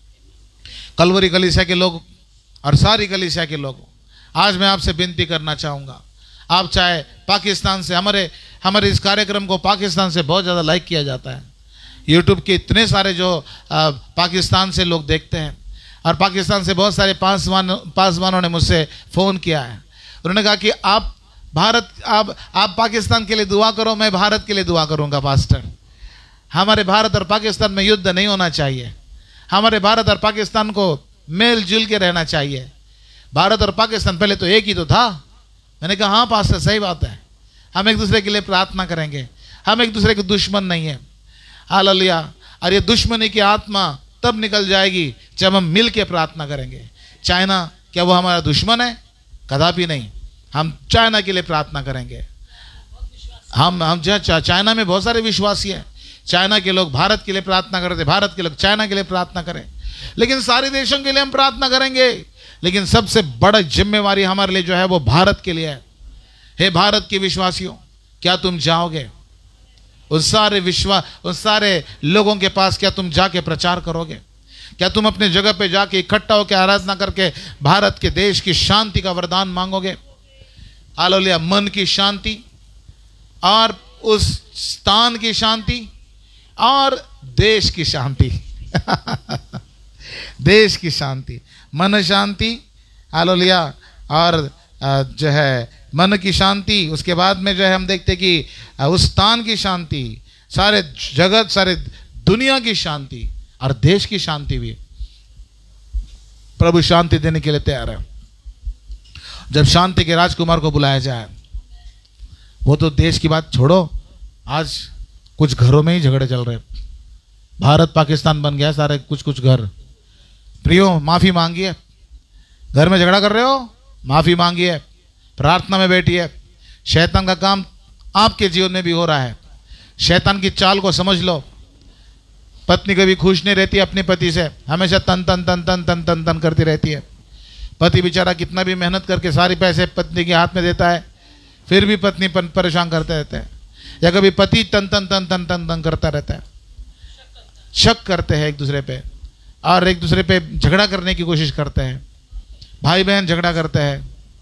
कलवरी कलीसिया के लोग और सारी कलीसिया के लोग, आज मैं आपसे विनती करना चाहूँगा, आप चाहे पाकिस्तान से, हमारे हमारे इस कार्यक्रम को पाकिस्तान से बहुत ज़्यादा लाइक किया जाता है। यूट्यूब के इतने सारे जो आ, पाकिस्तान से लोग देखते हैं, और पाकिस्तान से बहुत सारे पासवान पासवानों ने मुझसे फ़ोन किया है। उन्होंने कहा कि आप भारत आप आप पाकिस्तान के लिए दुआ करो, मैं भारत के लिए दुआ करूँगा। पास्टर, हमारे भारत और पाकिस्तान में युद्ध नहीं होना चाहिए। हमारे भारत और पाकिस्तान को मेल जुल के रहना चाहिए। भारत और पाकिस्तान पहले तो एक ही तो था। मैंने कहा हाँ पास्टर, सही बात है, हम एक दूसरे के लिए प्रार्थना करेंगे, हम एक दूसरे के दुश्मन नहीं है। हालेलुया। और ये दुश्मनी की आत्मा तब निकल जाएगी जब हम मिल के प्रार्थना करेंगे। चाइना, क्या वो हमारा दुश्मन है? कदापि नहीं। हम चाइना के लिए प्रार्थना करेंगे। हम हम जहाँ चाइना में बहुत सारे विश्वासी हैं, चाइना के लोग भारत के लिए प्रार्थना करते, भारत के लोग चाइना के लिए प्रार्थना करें, लेकिन सारे देशों के लिए हम प्रार्थना करेंगे। लेकिन सबसे बड़ा जिम्मेवारी हमारे लिए जो है वो भारत के लिए है। हे भारत के विश्वासियों, क्या तुम जाओगे उन सारे विश्वास उन सारे लोगों के पास? क्या तुम जाके प्रचार करोगे? क्या तुम अपने जगह पे जाके इकट्ठा होकर आराधना करके भारत के देश की शांति का वरदान मांगोगे? हालेलुया। मन की शांति और उस स्थान की शांति और देश की शांति देश की शांति, मन शांति, हालेलुया, और जो है मन की शांति। उसके बाद में जो है हम देखते कि उस स्थान की शांति, सारे जगत, सारे दुनिया की शांति और देश की शांति भी प्रभु शांति देने के लिए तैयार है। जब शांति के राजकुमार को बुलाया जाए, वो तो देश की बात छोड़ो, आज कुछ घरों में ही झगड़े चल रहे। भारत पाकिस्तान बन गया सारे कुछ कुछ घर। प्रियो, माफी मांगिए। घर में झगड़ा कर रहे हो, माफी मांगिए, प्रार्थना में बैठिए। शैतान का काम आपके जीवन में भी हो रहा है। शैतान की चाल को समझ लो। पत्नी कभी खुश नहीं रहती अपने पति से, हमेशा तन तन तन तन तन तन तन करती रहती है। पति बेचारा कितना भी मेहनत करके सारे पैसे पत्नी के हाथ में देता है, फिर भी पत्नी परेशान करते रहते हैं। या कभी पति तन तन तन तन तन तन करता रहता है, शक करते हैं एक दूसरे पे और एक दूसरे पे झगड़ा करने की कोशिश करते हैं। भाई बहन झगड़ा करते हैं।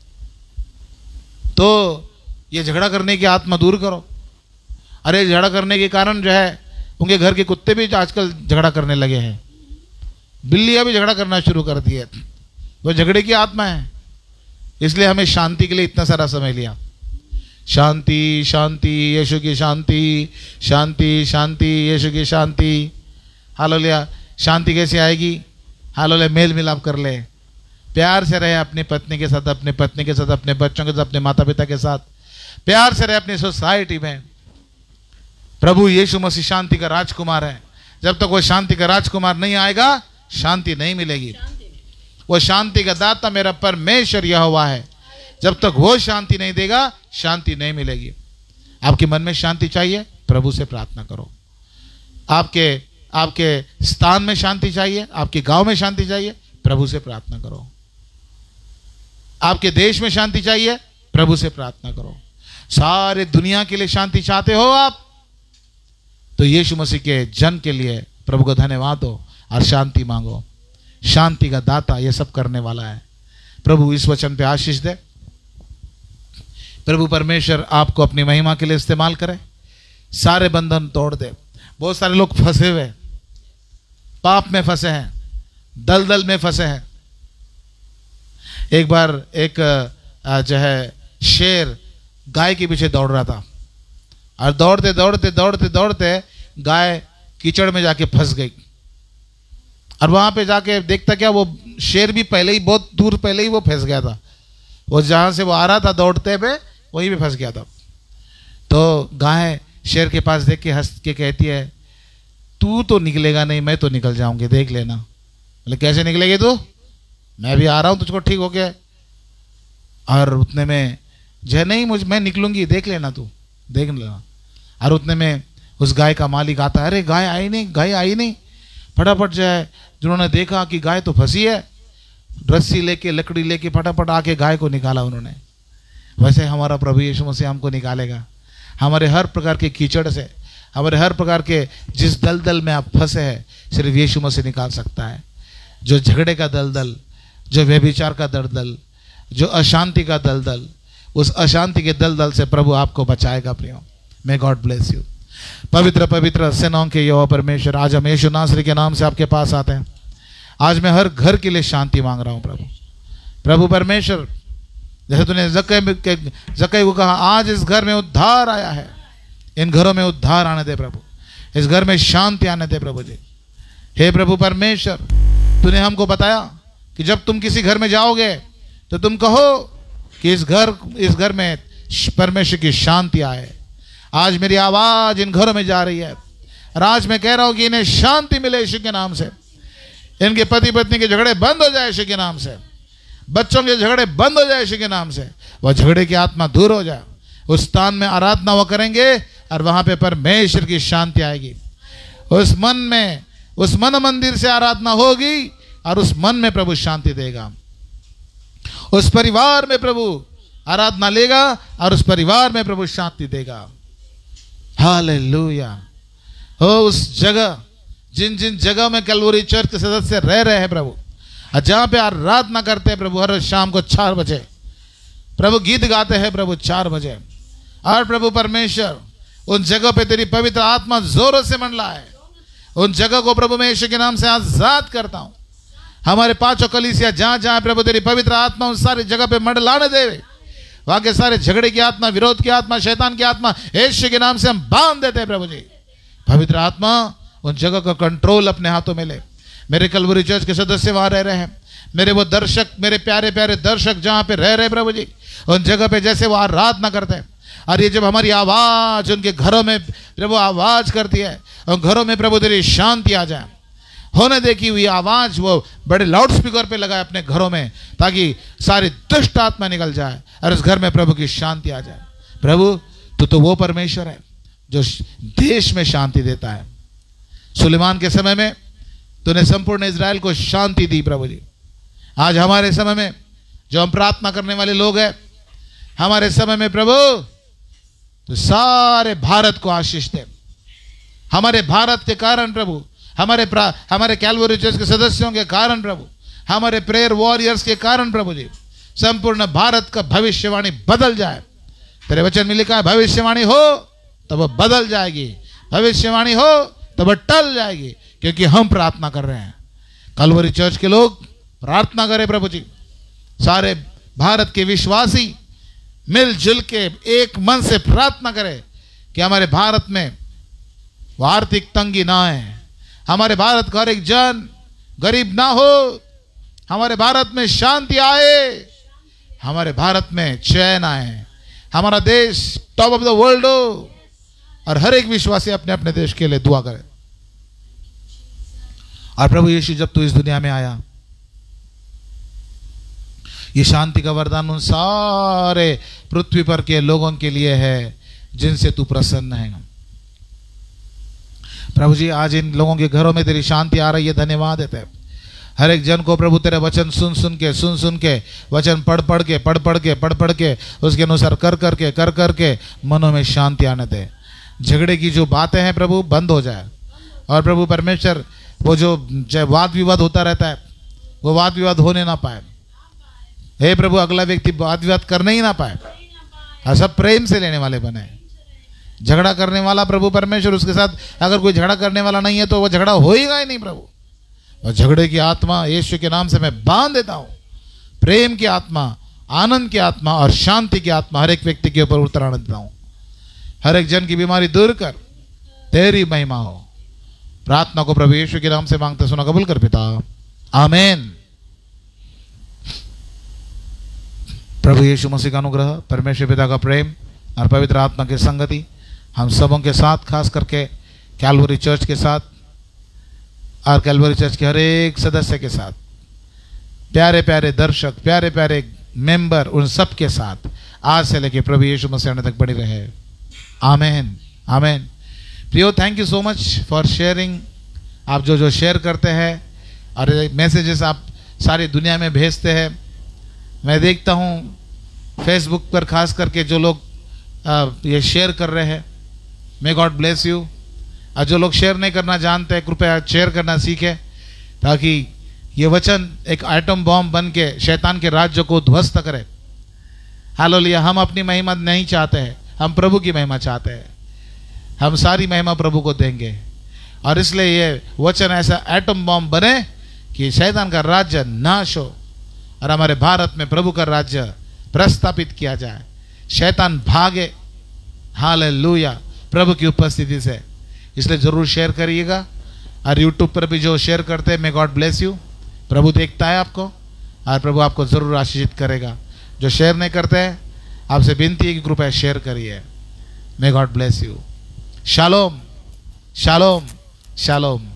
तो ये झगड़ा करने की आत्मा दूर करो। अरे झगड़ा करने के कारण जो है उनके घर के कुत्ते भी आजकल झगड़ा करने लगे हैं, बिल्लियां भी झगड़ा करना शुरू कर दी है। वो झगड़े की आत्मा है। इसलिए हमें शांति के लिए इतना सारा समय लिया। शांति शांति यीशु की शांति, शांति शांति यीशु की शांति। हालेलुया। शांति कैसे आएगी? हालेलुया, मेल मिलाप कर ले, प्यार से रहे अपनी पत्नी के साथ, अपने पत्नी के साथ, अपने बच्चों के साथ, अपने माता पिता के साथ, प्यार से रहे अपनी सोसाइटी में। प्रभु यीशु मसीह शांति का राजकुमार है। जब तक वो शांति का राजकुमार नहीं आएगा, शांति नहीं मिलेगी। वो शांति का दाता मेरा परमेश्वर यहोवा है। जब तक वो शांति नहीं देगा, शांति नहीं मिलेगी। आपके मन में शांति चाहिए, प्रभु से प्रार्थना करो। आपके आपके स्थान में शांति चाहिए, आपके गांव में शांति चाहिए, प्रभु से प्रार्थना करो। आपके देश में शांति चाहिए, प्रभु से प्रार्थना करो। सारे दुनिया के लिए शांति चाहते हो आप, तो यीशु मसीह के जन के लिए प्रभु को धन्यवाद दो और शांति मांगो। शांति का दाता ये सब करने वाला है। प्रभु इस वचन पे आशीष दे। प्रभु परमेश्वर आपको अपनी महिमा के लिए इस्तेमाल करे, सारे बंधन तोड़ दे। बहुत सारे लोग फंसे हुए, पाप में फंसे हैं, दलदल में फंसे हैं। एक बार एक जो है शेर गाय के पीछे दौड़ रहा था और दौड़ते दौड़ते दौड़ते दौड़ते गाय कीचड़ में जाके फंस गई, और वहां पे जाके देखता क्या, वो शेर भी पहले ही बहुत दूर पहले ही वो फंस गया था। वो जहां से वो आ रहा था दौड़ते हुए वहीं पे फंस गया था। तो गाय शेर के पास देख के हंस के कहती है, तू तो निकलेगा नहीं, मैं तो निकल जाऊंगी, देख लेना। बोले कैसे निकलेगी तू? मैं भी आ रहा हूं तुझको ठीक हो गया। और उतने में जो है, नहीं मुझ मैं निकलूंगी, देख लेना तू, देख लेना। और उतने में उस गाय का मालिक आता है, अरे गाय आई नहीं, गाय आई नहीं। फटाफट जो है जिन्होंने देखा कि गाय तो फंसी है, रस्सी लेके लकड़ी लेके फटाफट आके गाय को निकाला उन्होंने। वैसे हमारा प्रभु यीशु मसीह हमको निकालेगा हमारे हर प्रकार के कीचड़ से, हमारे हर प्रकार के जिस दलदल में आप फंसे हैं, सिर्फ यीशु मसीह निकाल सकता है। जो झगड़े का दलदल, जो व्यभिचार का दलदल, जो अशांति का दलदल, उस अशांति के दलदल से प्रभु आपको बचाएगा प्रियो। May God bless you. पवित्र पवित्र सेनाओं के यहोवा परमेश्वर, आज हम यीशु नासरी के नाम से आपके पास आते हैं। आज मैं हर घर के लिए शांति मांग रहा हूं प्रभु। प्रभु परमेश्वर, जैसे तूने जक्कई जक्कई को कहा, आज इस घर में उद्धार आया है, इन घरों में उद्धार आने दे प्रभु, इस घर में शांति आने दे प्रभु जी। हे प्रभु परमेश्वर, तूने हमको बताया कि जब तुम किसी घर में जाओगे तो तुम कहो कि इस घर इस घर में परमेश्वर की शांति आए। आज मेरी आवाज इन घरों में जा रही है, और आज मैं कह रहा हूं कि इन्हें शांति मिले यीशु के नाम से। इनके पति पत्नी के झगड़े बंद हो जाए यीशु के नाम से, बच्चों के झगड़े बंद हो जाए यीशु के नाम से, वह झगड़े की आत्मा दूर हो जाए। उस स्थान में आराधना वो करेंगे और वहां पे परमेश्वर की शांति आएगी। उस मन में, उस मन मंदिर से आराधना होगी और उस मन में प्रभु शांति देगा। उस परिवार में प्रभु आराधना लेगा और उस परिवार में प्रभु शांति देगा। हालेलुया। हो उस जगह, जिन जिन जगह में कैलवरी चर्च के सदस्य रह रहे हैं प्रभु, और जहां पे आराधना करते हैं प्रभु, हर शाम को चार बजे प्रभु गीत गाते हैं प्रभु चार बजे, और प्रभु परमेश्वर उन जगह पे तेरी पवित्र आत्मा जोरों से मंडला है। उन जगह को प्रभु मैं यीशु के नाम से आजाद करता हूं। हमारे पांचों कलीसिया जहां जहां प्रभु तेरी पवित्र आत्मा उन सारी जगह पे मंडलाने दे, वहां के सारे झगड़े की आत्मा, विरोध की आत्मा, शैतान की आत्मा यीशु के नाम से हम बांध देते हैं प्रभु जी। पवित्र आत्मा उन जगह का कंट्रोल अपने हाथों में ले। मेरे कलवरी चर्च के सदस्य वहां रह रहे हैं, मेरे वो दर्शक, मेरे प्यारे प्यारे दर्शक जहां पे रह रहे प्रभु जी, उन जगह पे जैसे वो आराधना करते हैं, और ये जब हमारी आवाज उनके घरों में प्रभु आवाज करती है, उन घरों में प्रभु तेरी शांति आ जाए। होने देखी हुई आवाज वो बड़े लाउड स्पीकर पे लगाए अपने घरों में, ताकि सारी दुष्ट आत्मा निकल जाए और इस घर में प्रभु की शांति आ जाए। प्रभु तू तो वो परमेश्वर है जो देश में शांति देता है। सुलेमान के समय में तूने संपूर्ण इजराइल को शांति दी प्रभु जी। आज हमारे समय में जो हम प्रार्थना करने वाले लोग हैं, हमारे समय में प्रभु तो सारे भारत को आशीष दे। हमारे भारत के कारण प्रभु, हमारे हमारे कैलवरी चर्च के सदस्यों के कारण प्रभु, हमारे प्रेयर वॉरियर्स के कारण प्रभु जी, संपूर्ण भारत का भविष्यवाणी बदल जाए। तेरे वचन में लिखा है भविष्यवाणी हो तो वह बदल जाएगी, भविष्यवाणी हो तो वह टल जाएगी, क्योंकि हम प्रार्थना कर रहे हैं। कैलवरी चर्च के लोग प्रार्थना करें प्रभु जी, सारे भारत के विश्वासी मिलजुल के एक मन से प्रार्थना करें कि हमारे भारत में वो आर्थिक तंगी ना आए, हमारे भारत का हर एक जन गरीब ना हो, हमारे भारत में शांति आए, हमारे भारत में चैन आए, हमारा देश टॉप ऑफ द वर्ल्ड हो, और हर एक विश्वासी अपने अपने देश के लिए दुआ करे। और प्रभु यीशु जब तू इस दुनिया में आया, ये शांति का वरदान उन सारे पृथ्वी पर के लोगों के लिए है जिनसे तू प्रसन्न है। प्रभु जी आज इन लोगों के घरों में तेरी शांति आ रही है, धन्यवाद देते हैं। हर एक जन को प्रभु तेरे वचन सुन सुन के सुन सुन के वचन पढ़ पढ़ के पढ़ पढ़ के पढ़ पढ़ के उसके अनुसार कर कर के कर कर के मनों में शांति आने दे। झगड़े की जो बातें हैं प्रभु बंद हो जाए, और प्रभु परमेश्वर वो जो वाद विवाद होता रहता है वो वाद विवाद होने ना पाए। हे प्रभु अगला व्यक्ति वाद विवाद करने ही ना पाए, और सब प्रेम से लेने वाले बने। झगड़ा करने वाला प्रभु परमेश्वर, उसके साथ अगर कोई झगड़ा करने वाला नहीं है तो वो झगड़ा होएगा ही नहीं प्रभु। और झगड़े की आत्मा यीशु के नाम से मैं बांध देता हूं। प्रेम की आत्मा, आनंद की आत्मा और शांति की आत्मा हर एक व्यक्ति के ऊपर उतर आने देता हूं। हर एक जन की बीमारी दूर कर, तेरी महिमा हो। प्रार्थना को प्रभु यीशु के नाम से मांगते सुना कबूल कर पिता, आमीन। प्रभु यीशु मसीह का अनुग्रह, परमेश्वर पिता का प्रेम और पवित्र आत्मा की संगति हम सबों के साथ, खास करके कैलवरी चर्च के साथ और कैलवरी चर्च के हर एक सदस्य के साथ, प्यारे प्यारे दर्शक, प्यारे प्यारे मेंबर, उन सब के साथ आज से लेके प्रभु यीशु मसीह आने तक बनी रहे। आमीन, आमीन। प्रियो, thank you so much for sharing. आप जो जो शेयर करते हैं और मैसेजेस आप सारी दुनिया में भेजते हैं, मैं देखता हूँ फेसबुक पर खास करके जो लोग आ, ये शेयर कर रहे हैं, मे गॉड ब्लेस यू। और जो लोग शेयर नहीं करना जानते, कृपया शेयर करना सीखें, ताकि ये वचन एक एटम बॉम्ब बन के शैतान के राज्य को ध्वस्त करे। हालेलुया। हम अपनी महिमा नहीं चाहते हैं, हम प्रभु की महिमा चाहते हैं। हम सारी महिमा प्रभु को देंगे, और इसलिए ये वचन ऐसा एटम बॉम्ब बने कि शैतान का राज्य नाश हो और हमारे भारत में प्रभु का राज्य प्रस्थापित किया जाए, शैतान भागे। हालेलुया, प्रभु की उपस्थिति से। इसलिए जरूर शेयर करिएगा, और यूट्यूब पर भी जो शेयर करते हैं, मे गॉड ब्लेस यू। प्रभु देखता है आपको, और प्रभु आपको जरूर आशीषित करेगा। जो शेयर नहीं करते हैं, आपसे विनती है कि कृपया शेयर करिए। May God bless you. शालोम, शालोम, शालोम।